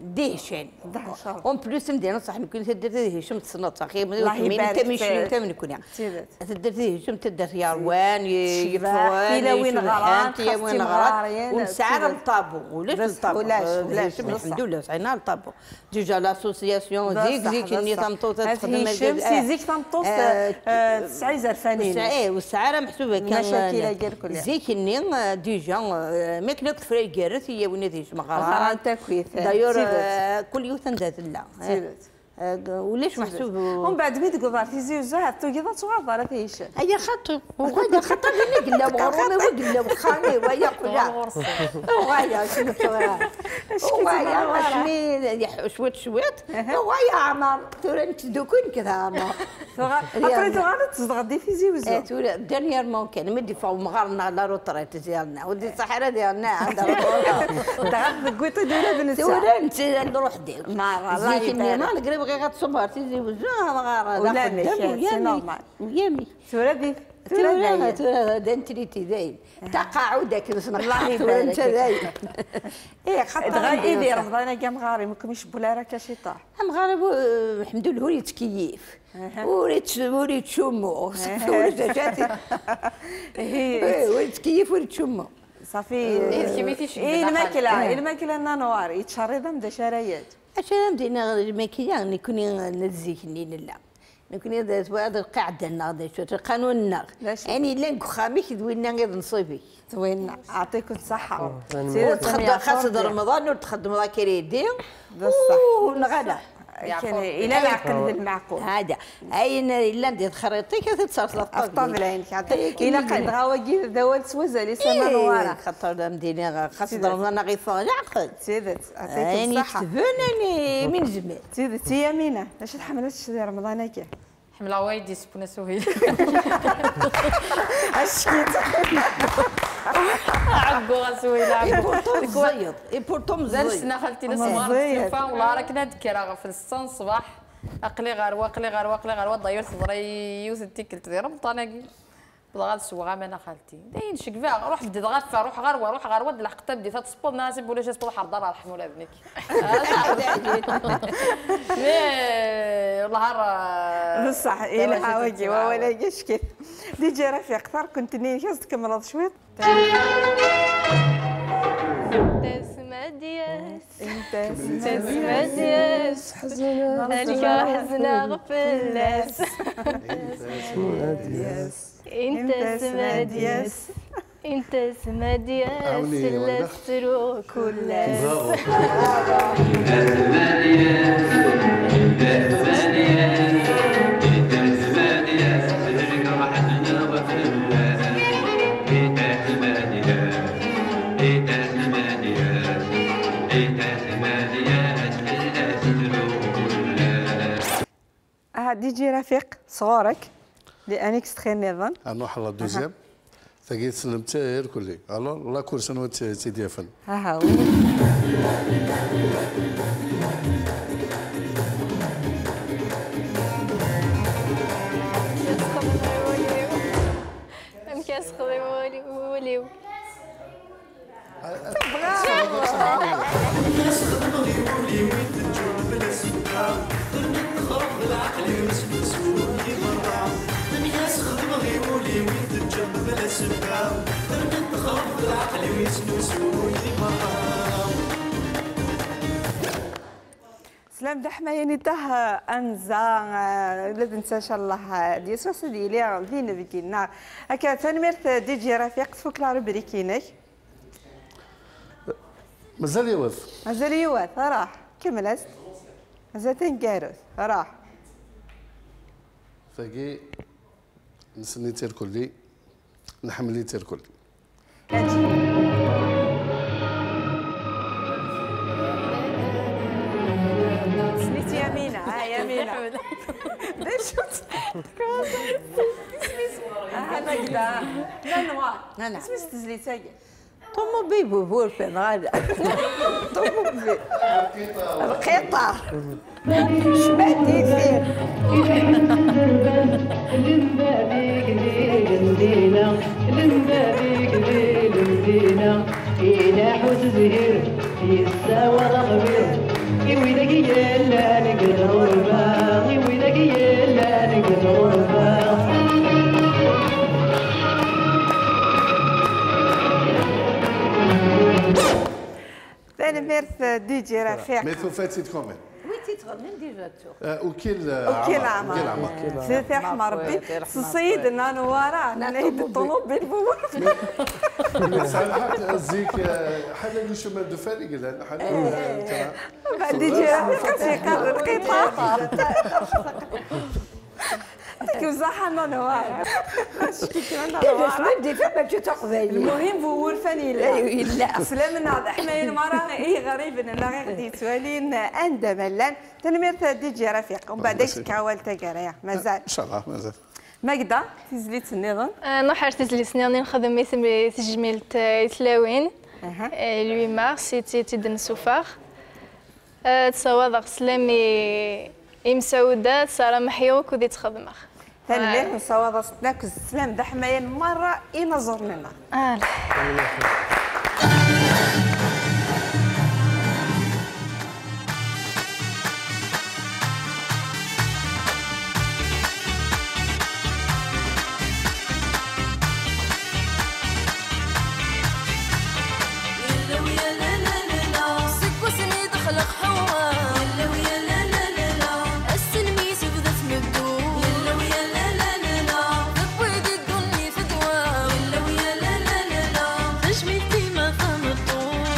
Speaker 3: ديشان اون بلوس مدينا صح نكون تدير هشام تصنط اخي انت ماشي انت من كنا تدير هشام تدير يروان يفوان
Speaker 1: الى وين غران
Speaker 3: يا وين غران ونسعر الطابو ولاش الطابو الحمد لله سعينا الطابو ديجا لاسوسياسيون زيك اللي تنطوط
Speaker 1: تخدم هشام زيك تنطوط 9000 فنانين
Speaker 3: ايه والسعاره محسوبه كان
Speaker 1: مشاكل كاع كلها
Speaker 3: زيك اللي ديجا ماكله كثر الكارث هي وين هشام
Speaker 1: غران تكويث
Speaker 3: دايور كل يوم تندات لا وليش محسوب
Speaker 1: ومن بعد مي تقدر تيزي وزعت توجد صغار في هشام
Speaker 3: هي خاطر وغايه خاطر اللي قلا وغرومي وقلا وخاني ويا كلها وغايه شنو وغايه واشني شويت وغايه عمر ترى انت دوكون كذا عمر
Speaker 1: اطريتو غادي تغدي في زي وزعت
Speaker 3: تقول دانييرمون كان مدي فوق مغارنا لا روطريت ديالنا ودي الصحراء ديالنا عندها
Speaker 1: انت قلت ديالها بالنسبه
Speaker 3: تقول انت نروح ديك
Speaker 1: الله
Speaker 3: يبارك قريب غير غتصبر تيزي وزعها مغارة
Speaker 1: ولا ماشي
Speaker 3: ويامي
Speaker 1: تورا
Speaker 3: تورا دنتريتي داين تقاعد كذا
Speaker 1: الله يبارك
Speaker 3: انت داين
Speaker 1: ايه خاطر غير رمضان كاع مغاري ممكن يشبوا لها راه كاش يطاح
Speaker 3: مغارب الحمد لله وليت تكيف وليت شمو وليت جاتي وليت تكيف وليت شمو
Speaker 1: صافي الماكله نوار يتشرد من شرايات
Speaker 3: عشان بدينا الماكله نكوني نزيكني لا نكوني هذا القاعده النهضه شو قانون النار يعني لا نخامي كدوينا غير نصيبي
Speaker 1: زوينا يعطيكم الصحه
Speaker 3: خاصه رمضان وتخدم ذاك يدي ونغدا
Speaker 1: الى العقل المعقول
Speaker 3: هذا اين الا ندير خريطي كتتصرف
Speaker 1: افضل عينك الى قد غاوكي دوال سوزه لي سما نواره
Speaker 3: خاطر مدينه خاصه رمضان غير العقل
Speaker 1: سيدت يعطيكم الصحه
Speaker 3: يعني من زمان
Speaker 1: سيدت يا امينه اش تحملت رمضان هكا
Speaker 5: حمله وايدي سبونه سهيل
Speaker 1: اشكيت
Speaker 5: عقو سويله
Speaker 3: بورتو زيد بورتو
Speaker 5: مزال سنا خالتي نسمار السلفه والله راك نذكر في الصن الصباح اقلي غار ضيرت ضري وستي كلت دير رمضان بغا السوغه انا خالتي داين شكفا روح بديت غافه روح غروه لحقت بديت تصبط ناسب ولا جات طلع حضر رحموا لها ابنك والله راه
Speaker 1: بصح الى حواجي ولا كيف ديجي رفيق اكثر كنت ني كمل شويط انت
Speaker 8: سمادياس حزنا غفلاس
Speaker 4: انت سمادياس انت سمادياس لسترو كلاس
Speaker 1: ديجي رفيق صغارك لانكس تخي نظن
Speaker 10: نروح على الدوزيام ثقيت سلمت كلي الو لا كل سنه تيدي فن
Speaker 1: ها
Speaker 4: كاس خضيولي وليو
Speaker 1: سلام دحما يعني تاه انزا لا تنسى ان شاء الله دي سوس ديالي فين بكينا هكا تنمرت ديجي رفيق تفك لا ربريكينك
Speaker 10: مازال يوث
Speaker 1: راح كملت مازال تنكاروث راح
Speaker 10: ثقي نسني تير كلي نحملي تير كلي
Speaker 1: سميتي يمينة يمينة ليش هذا كذا لا نوار
Speaker 3: انا
Speaker 1: اسمي تزلي تاقي
Speaker 3: طمو بيبو بور في هذا طمو بي القطار شبعتي فيه
Speaker 8: لمدينة إلى حوت زهير يساوى الغبير
Speaker 7: ويدك يلا نقدر الباغي ويدك يلا نقدر الباغي
Speaker 1: ثاني ميرث دي جي رفيق
Speaker 10: ميثو فاتيت كومين
Speaker 3: وين تتغني ديجا
Speaker 1: وكيل عمر زيت يرحم ربي سيدنا نوارا نعيد الطوموبيل
Speaker 10: زيك حنا شمال دفاري قال حنا
Speaker 1: بعد دي جي رفيق سيقرر القطار كيوزعها نوارا
Speaker 3: كيفاش نبدي فما مشيت قبايل
Speaker 1: المهم هو الفني لا سلام ناض حماين مرة غريب انا غير غادي توالين اندملان تنمير دي جي رفيق ومن بعد كاوال تاكاريا مازال
Speaker 10: ان شاء الله مازال
Speaker 1: ماكدا تزليت النظام
Speaker 4: نحر تزليت سنيني نخدم اسم تجميل تلاوين 8 مارس تيدن سوفاغ تصوض سلامي مسعودة سارة محيوك ودي تخدمخ
Speaker 1: تنمير نصوض ستناك السلام دا حماين مرة ينظر لنا
Speaker 8: تجميل ديما فم الطول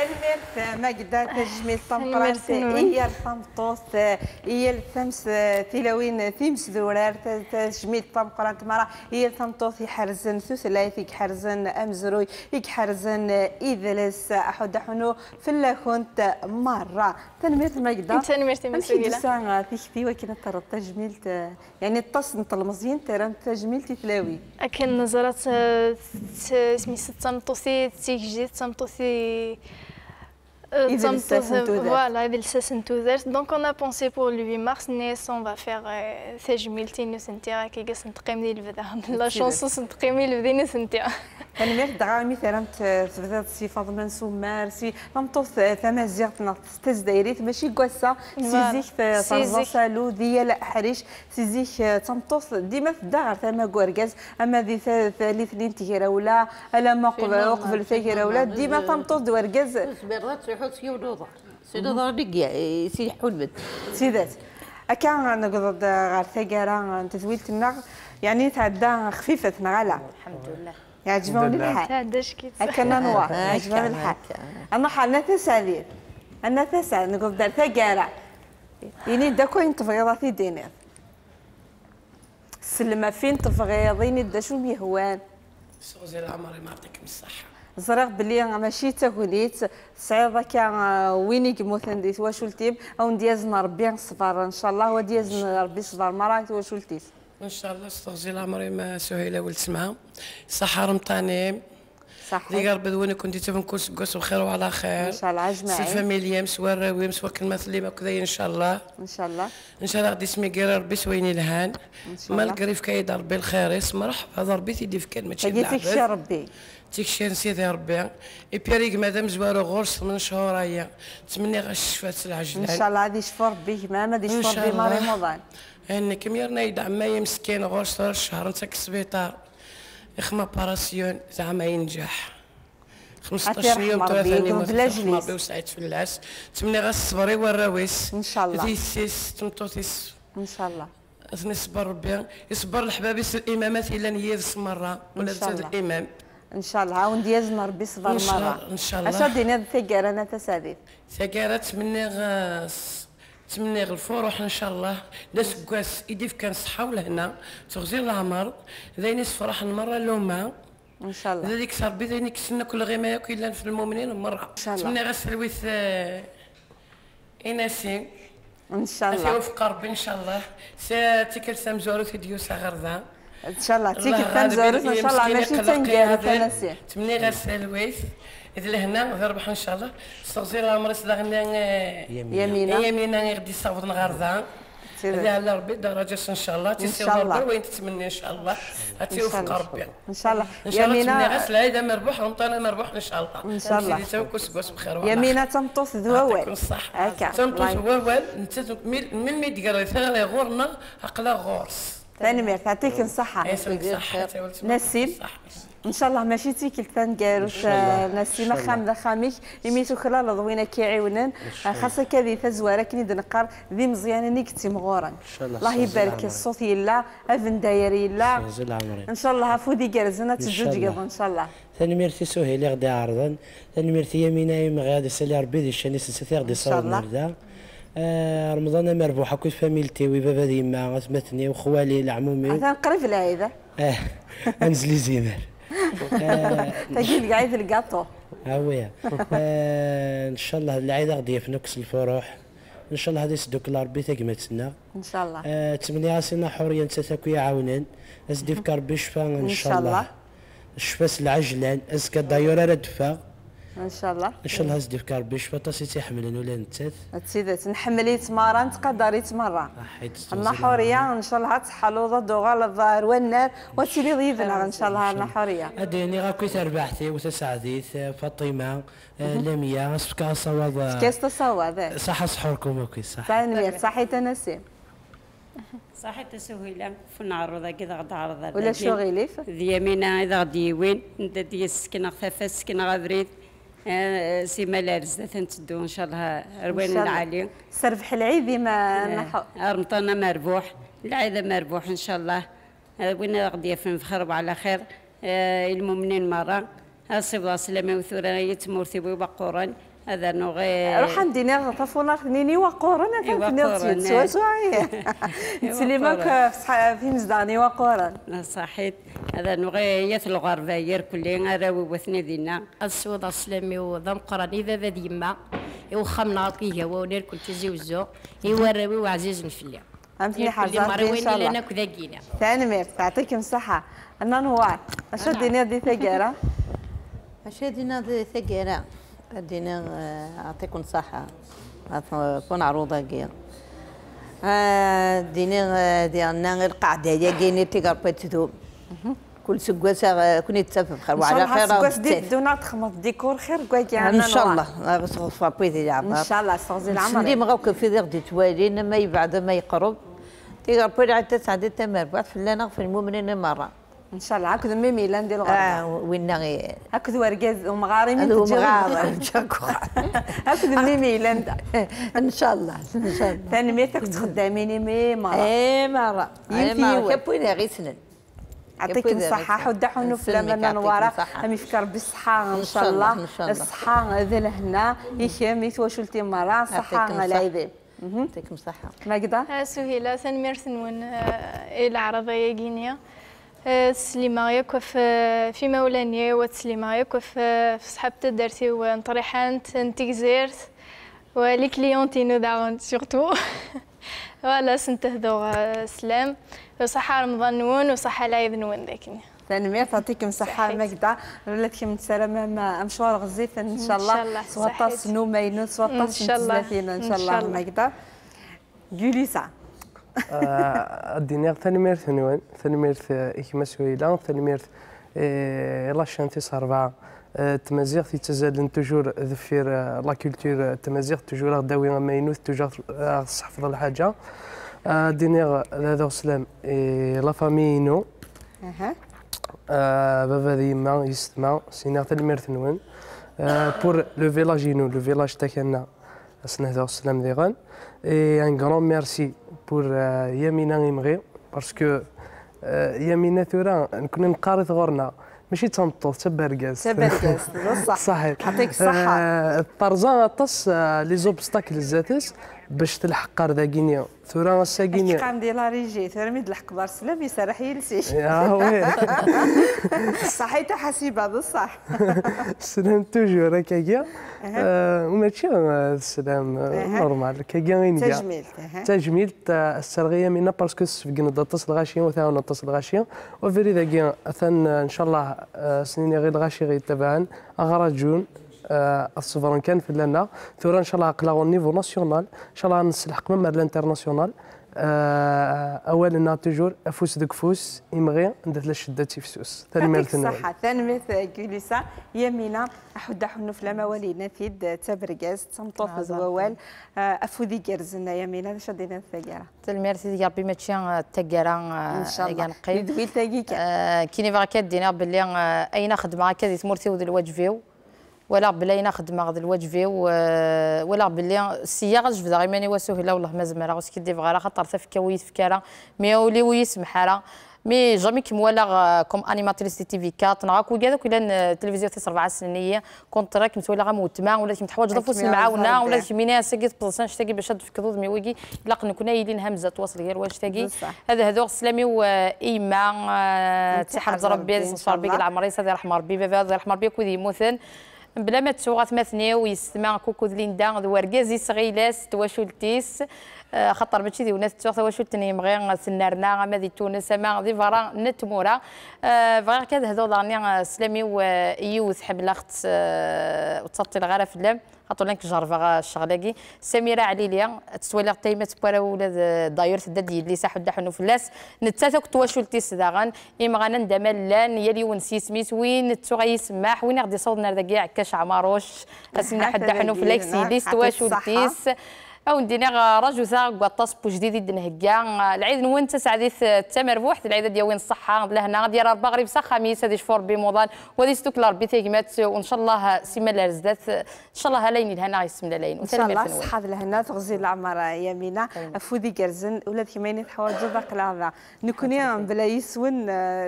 Speaker 1: تنميرت ماجدة تجميل طمطرانس هي الفمطوس هي الثمس تلاوين ثيمس ذورار تجميل طمطرانت مرة هي الفمطوس يحرزن ثلاث يحرزن أمزروي يحرزن إذلس أحد حنو في اللاكونت مرة تنميرت ماجدة
Speaker 4: تنميرت مسؤولة
Speaker 1: ساعة تيختي وكنا ترى تجميل يعني التصن المزيان ترى تجميل تلاوي
Speaker 4: أكن نظرت سمي تمطوسي تيجي تمطوسي voilà, il s'est enthousias. Donc on a pensé pour le 8 mars, on va faire تجميلتي نسنتيا كي قاس نتقيمي البدا لا شونس نتقيمي البدا نسنتيا
Speaker 1: كان مير دغا مثلا تبدا سي فاطمه نسومار سي نمطوف ثما زيغتنا تزدايريت ماشي كواسا سيزيك فرزا سالو ديال حريش سيزيك تمطوف ديما في الدار ثما كوركاز اما ذي ثالث تيراولا الا ما قبل تيراولا ديما تمطوف دوركاز
Speaker 3: سي ونوضع سي نوضع نقيا سي حلبت
Speaker 1: سيدات أكان نقض غير ثقرة تزويلتنا يعني تعدى خفيفة نغلا
Speaker 5: الحمد لله
Speaker 1: يعجبوني الحال
Speaker 4: تعداش كي
Speaker 1: أكنا نوار يعجبوني الحال أنا حالنا تسالير أنا تسال نقض دار ثقرة يعني داكو ينتفغيضاتي دينير سلمة فين تفغيضيني دا شو بيهوان
Speaker 11: سوزي العمري ما يعطيكم الصحة
Speaker 1: زرق بلي ماشي تاكليت صعيبه كان وينيك مثلا واش ولتيم او نديازنا ربي صبر ان شاء الله وديازنا ربي صبر مرات واش ولتيت
Speaker 11: ان شاء الله استغزي العمري ما سهيله ولتسمع صحه رمطاني صح اللي قرب دويني كنت تبنكون سكوس بخير وعلى خير ان
Speaker 1: شاء الله اجمعين
Speaker 11: سي فاميليا مسوا الراوي مسوا كلمه اللي كذا ان شاء الله
Speaker 1: ان شاء الله ان
Speaker 11: شاء الله غادي اسمي كير ربي سويني الهان ما القريف كايد ربي الخير يسمى مرحبا ربي تيدي في كلمه شي
Speaker 1: تيكشي ربي
Speaker 11: تيكشي نسيتي ربي اي بيريك مادام زوارو غورس من شهور هي نتمنى غا الشفات العجلان
Speaker 1: ان شاء الله غادي يشفى ربي كما غادي يشفى ربي مع رمضان
Speaker 11: انك ميرنا يدعم ما مسكين غورس الشهر نتا كسبيطار يخما باراسيون زعما ينجح 15 يوم 3 يوم ربي وسعيد في العس تمني غا الصبري والراويس
Speaker 1: ان شاء الله
Speaker 11: ديسيس تمطوتيس
Speaker 1: ان شاء الله
Speaker 11: نصبر ربي يصبر الحبابيس الامامات الا نياس مره ولا زاد الامام
Speaker 1: ان شاء الله عاون ديازنا ربي صبر مره
Speaker 11: ان شاء الله
Speaker 1: اش دينا الثقاره انا تساديت
Speaker 11: ثقاره تمني الفروح ان شاء الله ناس كواس يديف كان صحه ولهنا تغزير العمر ذيني فرح المره اللومه
Speaker 1: ان شاء الله
Speaker 11: ذلك ربي ذيني كسنا كل غير ما ياكل الا في المؤمنين مره
Speaker 1: ان شاء الله
Speaker 11: تمني غسلويث اناسي
Speaker 1: ان شاء الله
Speaker 11: توفق ربي ان شاء الله ساتيكل سامزورو تديوسا غردا
Speaker 1: ان شاء الله تيكل سامزورو ان شاء الله ماشي تنقال تنسي
Speaker 11: تمني غسلويث إذا لهنا ربح إن شاء الله استغفر الله مرس لغنا يمينا غادي يصوت نغرضها هذه على ربي درجة إن شاء الله تيسير ربي وين تتمنى إن شاء الله هتيوفق ربي
Speaker 1: إن شاء الله
Speaker 11: يمينا غسل هيدا مربوح رمضان مربوح إن شاء الله
Speaker 1: إن شاء الله
Speaker 11: سيدي تاو كوس بخير
Speaker 1: يمينا تمطوس ذواوال
Speaker 11: يعطيكم الصحة تمطوس ذواوال انت من ميديكال ثاني غورنا عقلا غورس
Speaker 1: ثاني مير تعطيكم الصحة نسيم ان شاء الله ماشي تيكل تنقاروش نسيمه خامده خاميك يميتو خلال ضوينا كيعاونن خاصه كذي فزواره كني دنقار ذي مزيانه نيكتي مغورا الله يبارك الصوت يلا افن دايري يلا ان شاء الله فودي كارزنا تجوج قبل ان شاء الله
Speaker 9: ثاني ميرتي سهيل غادي عرضا ثاني ميرتي يمينه غادي سالي ربي دي الشاني سيتي غادي صور مردا رمضان مربوحه كنت فاميلتي وبابا ديما غتمتني وخوالي العمومي
Speaker 1: قريب العيده
Speaker 9: انزلي زينر
Speaker 1: تجي قاعد القاطو
Speaker 9: هاويه ان شاء الله العيد غادي في نكس الفروح ان شاء الله غادي يسدوك ربي تقمتنا
Speaker 1: ان شاء الله
Speaker 9: تمني راسنا حوريه انت تاكو يعاونن ازدي في ربي شفا ان شاء الله الشفاس العجلان ازكى دايره ردفا
Speaker 1: ان شاء الله
Speaker 9: ان شاء الله ازدي في ربي شفا تاسي تحملن ولا نتات
Speaker 1: تسيدات نحملي تمارا نتقدري تمارا انا حوريه ان شاء الله تحلوضه دوغال الظاهر والنار وتسيلي ضيفنا ان شاء الله انا حوريه
Speaker 9: اديني غاكوي تربحتي وتسعديت فاطمه لميا سكا صواب
Speaker 1: كاس صواب
Speaker 9: صح صحوركم اوكي صح
Speaker 1: صحي تنسيم
Speaker 14: صحيح تسهيلا في نعرض كذا غدا عرض
Speaker 1: ولا شغيليف
Speaker 14: يمينا اذا غادي وين انت دي السكنه خفافه السكنه غابريد سي ملارز تنتدو ان شاء الله روين العالي
Speaker 1: سربح العيد ما نحو
Speaker 14: رمضان مربوح العيد مربوح ان شاء الله وين غادي في خير وعلى خير المؤمنين مره الصبا سلامه وثوريه مرتبه وبقورا هذا نغي
Speaker 1: روح عندنا طفونا ثنيني وقورنا فهمتني تسوى تسليمك في مزداني وقورا
Speaker 14: صحيت هذا نغي الغرباير كلين راوي وثني دينا
Speaker 15: السود السلامي وضم قراني ذا ديما يوخمنا طيه ونير كل تزيوزو يوراوي وعزيز نفلي
Speaker 1: فهمتني حاجات ان شاء الله ثاني مير يعطيكم الصحة أنا نوار أشو دينا دي ثقيرة
Speaker 3: أشو دينا دي ثقيرة دينا أعطيكم الصحة كون عروضة كيا دينا ديالنا القاعدة يا كيني تيقرب تدوم كل سكواس كوني تسافر بخير
Speaker 1: وعلى خير سكواس دونا تخمط ديكور خير كواكي
Speaker 3: ان شاء الله غصغف بيدي العمر
Speaker 1: ان شاء الله استغزي العمر
Speaker 3: اللي مغاوك في دغدي توالين ما يبعد ما يقرب تيقرب حتى سعدي تمر بعد فلانا في المؤمنين مره
Speaker 1: ان شاء الله هكذا ميمي لاندي الغرب
Speaker 3: وين
Speaker 1: هكذا ورقاز ومغارمين هكذا ميمي لاندا
Speaker 3: ان شاء الله ان شاء الله
Speaker 1: ثاني ميتك تخدميني مره
Speaker 3: مره كبوينا غير سنن
Speaker 1: يعطيك الصحة حود حنو في لما نوارا هم يفكر بالصحة إن شاء الله الصحة ذي لهنا يخيم يتوشلتي مرة صحة العيدين
Speaker 3: يعطيكم الصحة
Speaker 1: ماجدة
Speaker 4: سهيلة ثنميرثنون العربية غينيا تسليمة ياك في مولانيا وتسليمة ياك في صحابة الدرسي ونطريحان تنتيزيرت ولي كليونتينو داون سورتو ولا سنتهدو سلام وصحة رمضان نون وصحة العيد نون ذاكني
Speaker 1: ثاني تعطيكم صحة ماجدة ولاتكم سلامة مشوار غزيف إن شاء الله سواطاس نومين سواطاس نتزلافين إن شاء الله ماجدة جوليسا
Speaker 6: الدنيا ثاني ميرث نون ثاني ميرث إكما سويلة ثاني ميرث لاشانتي صربعة التمازيغ تيتزادن توجور ذفير لا كولتور التمازيغ توجور داوي ماينوث توجور تحفظ الحاجة دينيغ هذا سلام لا فامي نو بابا ديما يستمع سينا تاع الميرث نون بور لو فيلاج نو لو فيلاج تاعنا اسنا هذا سلام ديغان اي ان غران ميرسي بور يمينة يمغي باسكو يمينة ثورا كنا نقارث غورنا ماشي تنطوط تبرقاس
Speaker 1: بصح
Speaker 6: صحيح
Speaker 1: يعطيك الصحة
Speaker 6: الطرزان طس لي زوبستاكل زاتس باش تلحق ذا غينيا ثورا الساكينيا
Speaker 1: قام ديال لا ريجي ثورا ميد الحق سلام يسرح يلسي
Speaker 6: وي
Speaker 1: صحيت حسيبه بصح
Speaker 6: السلام توجور هكاكيا وماشي السلام نورمال كاكيا غير تجميل السرغيه منا باسكو سفقنا تصل غاشيه وثاونا تصل غاشيه وفيري ذاكيا اثن ان شاء الله سنين غير الغاشي غير تبعا اغراجون السوفران كان في لنا ثورا ان شاء الله عقلا نيفو ناسيونال ان شاء الله نسلحق من الانترناسيونال اولا توجور افوس دك فوس يمغي ندير الشده تيفسوس
Speaker 1: ثاني ميرث صحه ثاني ميرث كوليسا يمينا احد حنو في المواليد نفيد تبرقاز تمطوط زوال افودي كرزنا يمينا شدينا الثقاره
Speaker 5: ثاني ميرث ديال ربي ماشي الثقاره
Speaker 1: ان شاء الله يدوي تاكيك
Speaker 5: كيني فاكاد دينا باللي اين خدمه هكا تمرتي ود الواجفيو ولا بلا ينخدم غد الواجفي ولا بلي السياغه جبد غير ماني وسهله والله ما زمرا غوس كيدي فغالا خاطر تفكا ويت فكاره مي ولي ويسمح راه مي جامي كيم ولا كوم انيماتريس تي في 4 نعاك وكذاك ولا التلفزيون تاع 4 سنيه كنت راك متولى غموتما ولا كيم تحواج ضفوس المعاونه ولا كيم ناس ساكيت بلاصه نشتاقي باش تفكروا مي ويكي لا كنا يلين همزه تواصل غير واش تاقي هذا السلامي وايما تحرز ربي صفر بك العمري سيدي رحم ربي بابا رحم ربي كودي موثن بلا ما تسوغات مثني ويسمع كوكو ليندا وركازي صغيلاس تواشلتيس خاطر ماشي دي وناس تسوغ تواشلتني مغي سنارنا ما دي تونس ما دي فرا نتمورا فغير كذا هذو داني سلامي ويوث حبل اخت وتصطي الغرا في اللام خاطر لك جرفه الشغلاكي سميره عليليا تسوالي تايمات بورا ولاد داير تدي اللي صح ودحنو فلاس نتاتك تواشلتيس داغن يمغانا ندمل لان يلي ونسي سميت وين تسوغي يسمح وين غادي صوتنا دا كاع كاش عماروش اسنا حد حنو فلاكسي ليست تواشلتيس او ندينا رجوزا قطاس بوجديد نهكا العيد نون تسعديث التمربوح العيد ديال وين الصحه لهنا ديال 4 غريب خميس هذه شفور بموضان وهذه ستوكلار بثيقمات وان شاء الله سيما لارزدات ان شاء الله هلاين الهنا يسمى لين
Speaker 1: ان شاء الله صحه لهنا تغزي العمر يمينه فودي كرزن ولاد كيمين يتحواج ذاك لا نكوني بلا يسون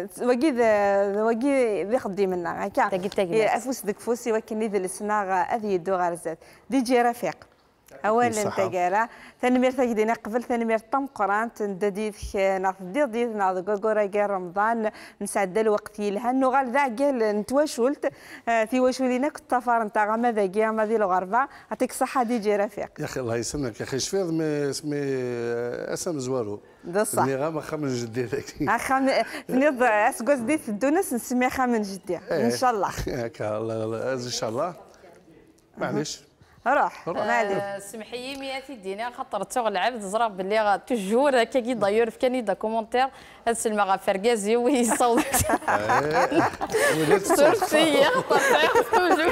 Speaker 1: وقي ذي خدي منا هكا افوس ذك فوسي ولكن ذي السنا هذه يدو غرزات دي جي رفيق اولا تقرا ثاني مير تجدينا قبل ثاني مير طم قران تنديد ناخذ دير ناخذ غوغورا كاع رمضان نسعد الوقت يلها انه غال ذا قال نتواشولت في واشولينا كطفار نتاع ماذا كاع ما ذي الغربه يعطيك الصحه دي جي رفيق
Speaker 10: يا اخي الله يسلمك يا اخي شفيض اسمي اسم زوارو
Speaker 1: بصح
Speaker 10: اللي غا خامن جدي ذاك
Speaker 1: نض اسكوز ديت الدونس نسميها خامن جدي ان شاء الله
Speaker 10: هكا الله ان شاء الله معليش
Speaker 1: روح معليش
Speaker 5: سمحي مياتي دينا خاطر تشغل العبد زرا باللي توجور هكا كي ضيور في كانيدا كومونتير هاد السلمى غا فركازي ويصوت صورتي توجور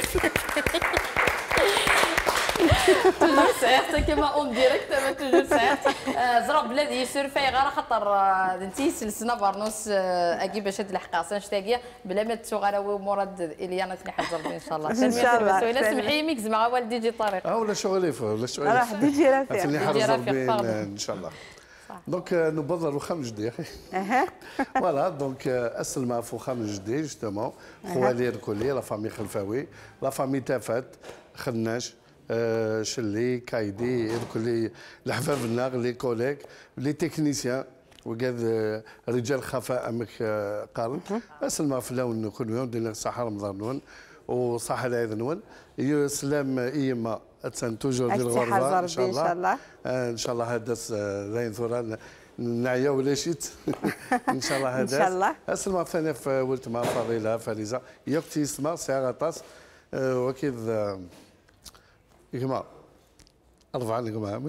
Speaker 5: توجور ساعات كما اون ديريكت ما توجور ساعات زرا بلادي يسير فيا غير خاطر انتي سلسنا برنوس اكي باش هاد الحقاصه نشتاقيه بلا ما تسوغراوي مراد اليانا تنحضر ان شاء الله
Speaker 1: ان شاء الله
Speaker 5: ولا سمحي ميكز مع والدي جي طريق
Speaker 10: ولا شغلي ولا شغلي
Speaker 1: راح دي جي رفيق
Speaker 10: اللي حرزر بين ان شاء الله دونك نبضر وخامن جدي اخي فوالا دونك اسلمى فو خامن جدي جوستومون خوالي الكلي لا فامي خلفاوي لا فامي تافات خناش شلي كايدي الكلي الحفافنا لي كوليك لي تكنيسيان وكاد رجال خفاء امك قارن اسلمى في اللون كل يوم دينا صحه رمضان نون وصحه العيد نون سلام ايما اتسان توجور ديال الغربه ان شاء الله ان شاء الله هداس زين ثوران نعيا ولا شيت ان شاء الله هداس ان شاء الله اسلمى ثاني في ولت مع فضيله فاريزه يكتي اسمها ساعه طاس وكيف كما
Speaker 1: 84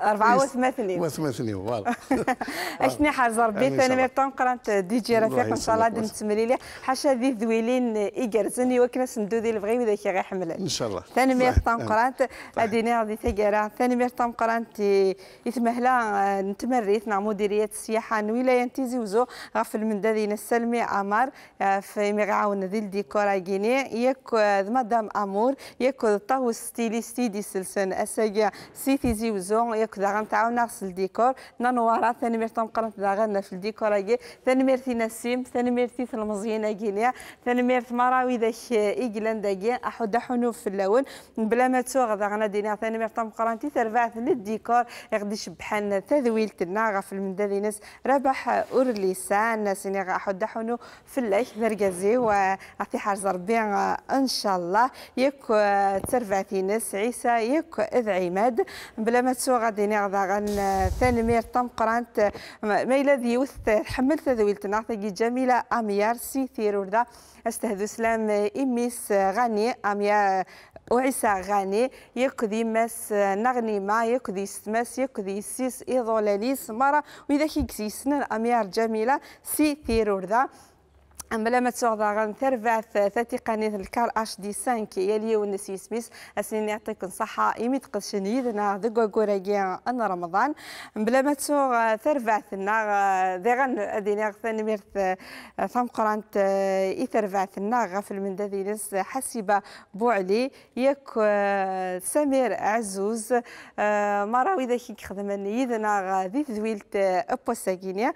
Speaker 10: فوالا
Speaker 1: اشني حازر بيت انا ميرطون قرانت دي جي رفيق ان شاء الله دي نتمري لي حاشا ذي ذويلين ايكرزني وكناس ندو ذي البغي وذاك غير حمل
Speaker 10: ان شاء الله
Speaker 1: ثاني ميرطون قرانت ادينا غادي تقرا ثاني ميرطون قرانت يتمهلا نتمريت مع مديريه السياحه ولايه نتيزي وزو غف المندادين السلمي عمار في مغاون ذي الديكور كيني ياك مدام امور ياك طاو ستيليستي دي سلسن اسايا سيتي وزو ياك ذا غنتعاون نغس الديكور نانوارا ثاني ميرتم قرنت ذا غنا في الديكور اكي ثاني ميرتي نسيم ثاني ميرتي المزينه كينيا ثاني ميرت مراوي ذاك ايجلان داكي احد حنو في اللون بلا ما تسوغ ذا غنا دينا ثاني ميرتم قرنتي تربعت للديكور يغدي شبحان تذويلتنا في المندادي ناس ربح اورليسان ناس احد حنو في الليل ذركازي واعطي حرز ربي ان شاء الله ياك تربعتي ناس عيسى ياك اذ عماد بلا ما تسوغ غادي نغدا غن ثاني مير طم قرانت ما الذي يوث حمل تذويلتنا تاكي جميله اميار سي ثيروردا استهدو سلام اميس غني اميار وعيسى غني يكذي مس نغني ما يكذي ستماس يكذي سيس ايضولاليس مره واذا كي سنن اميار جميله سي ثيروردا بلا ما تسوغ غن ثرفات ثاتي قناه الكار اش دي 5 يلي ونسي سميس اسني يعطيكم صحه يميت قشن يدنا ذكو كوراكيا ان رمضان بلا ما تسوغ ثرفاتنا ذي غن ادينا ثاني ميرث ثم قرانت يثرفاتنا في المندادينس حسيبه بوعلي ياك سمير عزوز مراوي ذاك يخدمني يدنا ذي ذويلت ابوساكينيا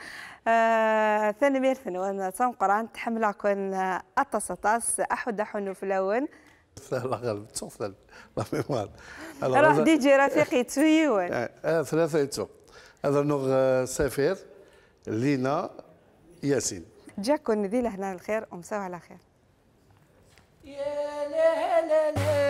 Speaker 1: ثاني ميرث وانا ثم قرانت حملة كون أطاس أحد حنو في اللون
Speaker 10: لا غالب تصوف لا ميموار
Speaker 1: راح دي جي رفيقي تويون
Speaker 10: ثلاثة يتو هذا نوغ سفير لينا ياسين
Speaker 1: جاكون ذي لهنا الخير ومساو على خير
Speaker 11: يا لا لا لا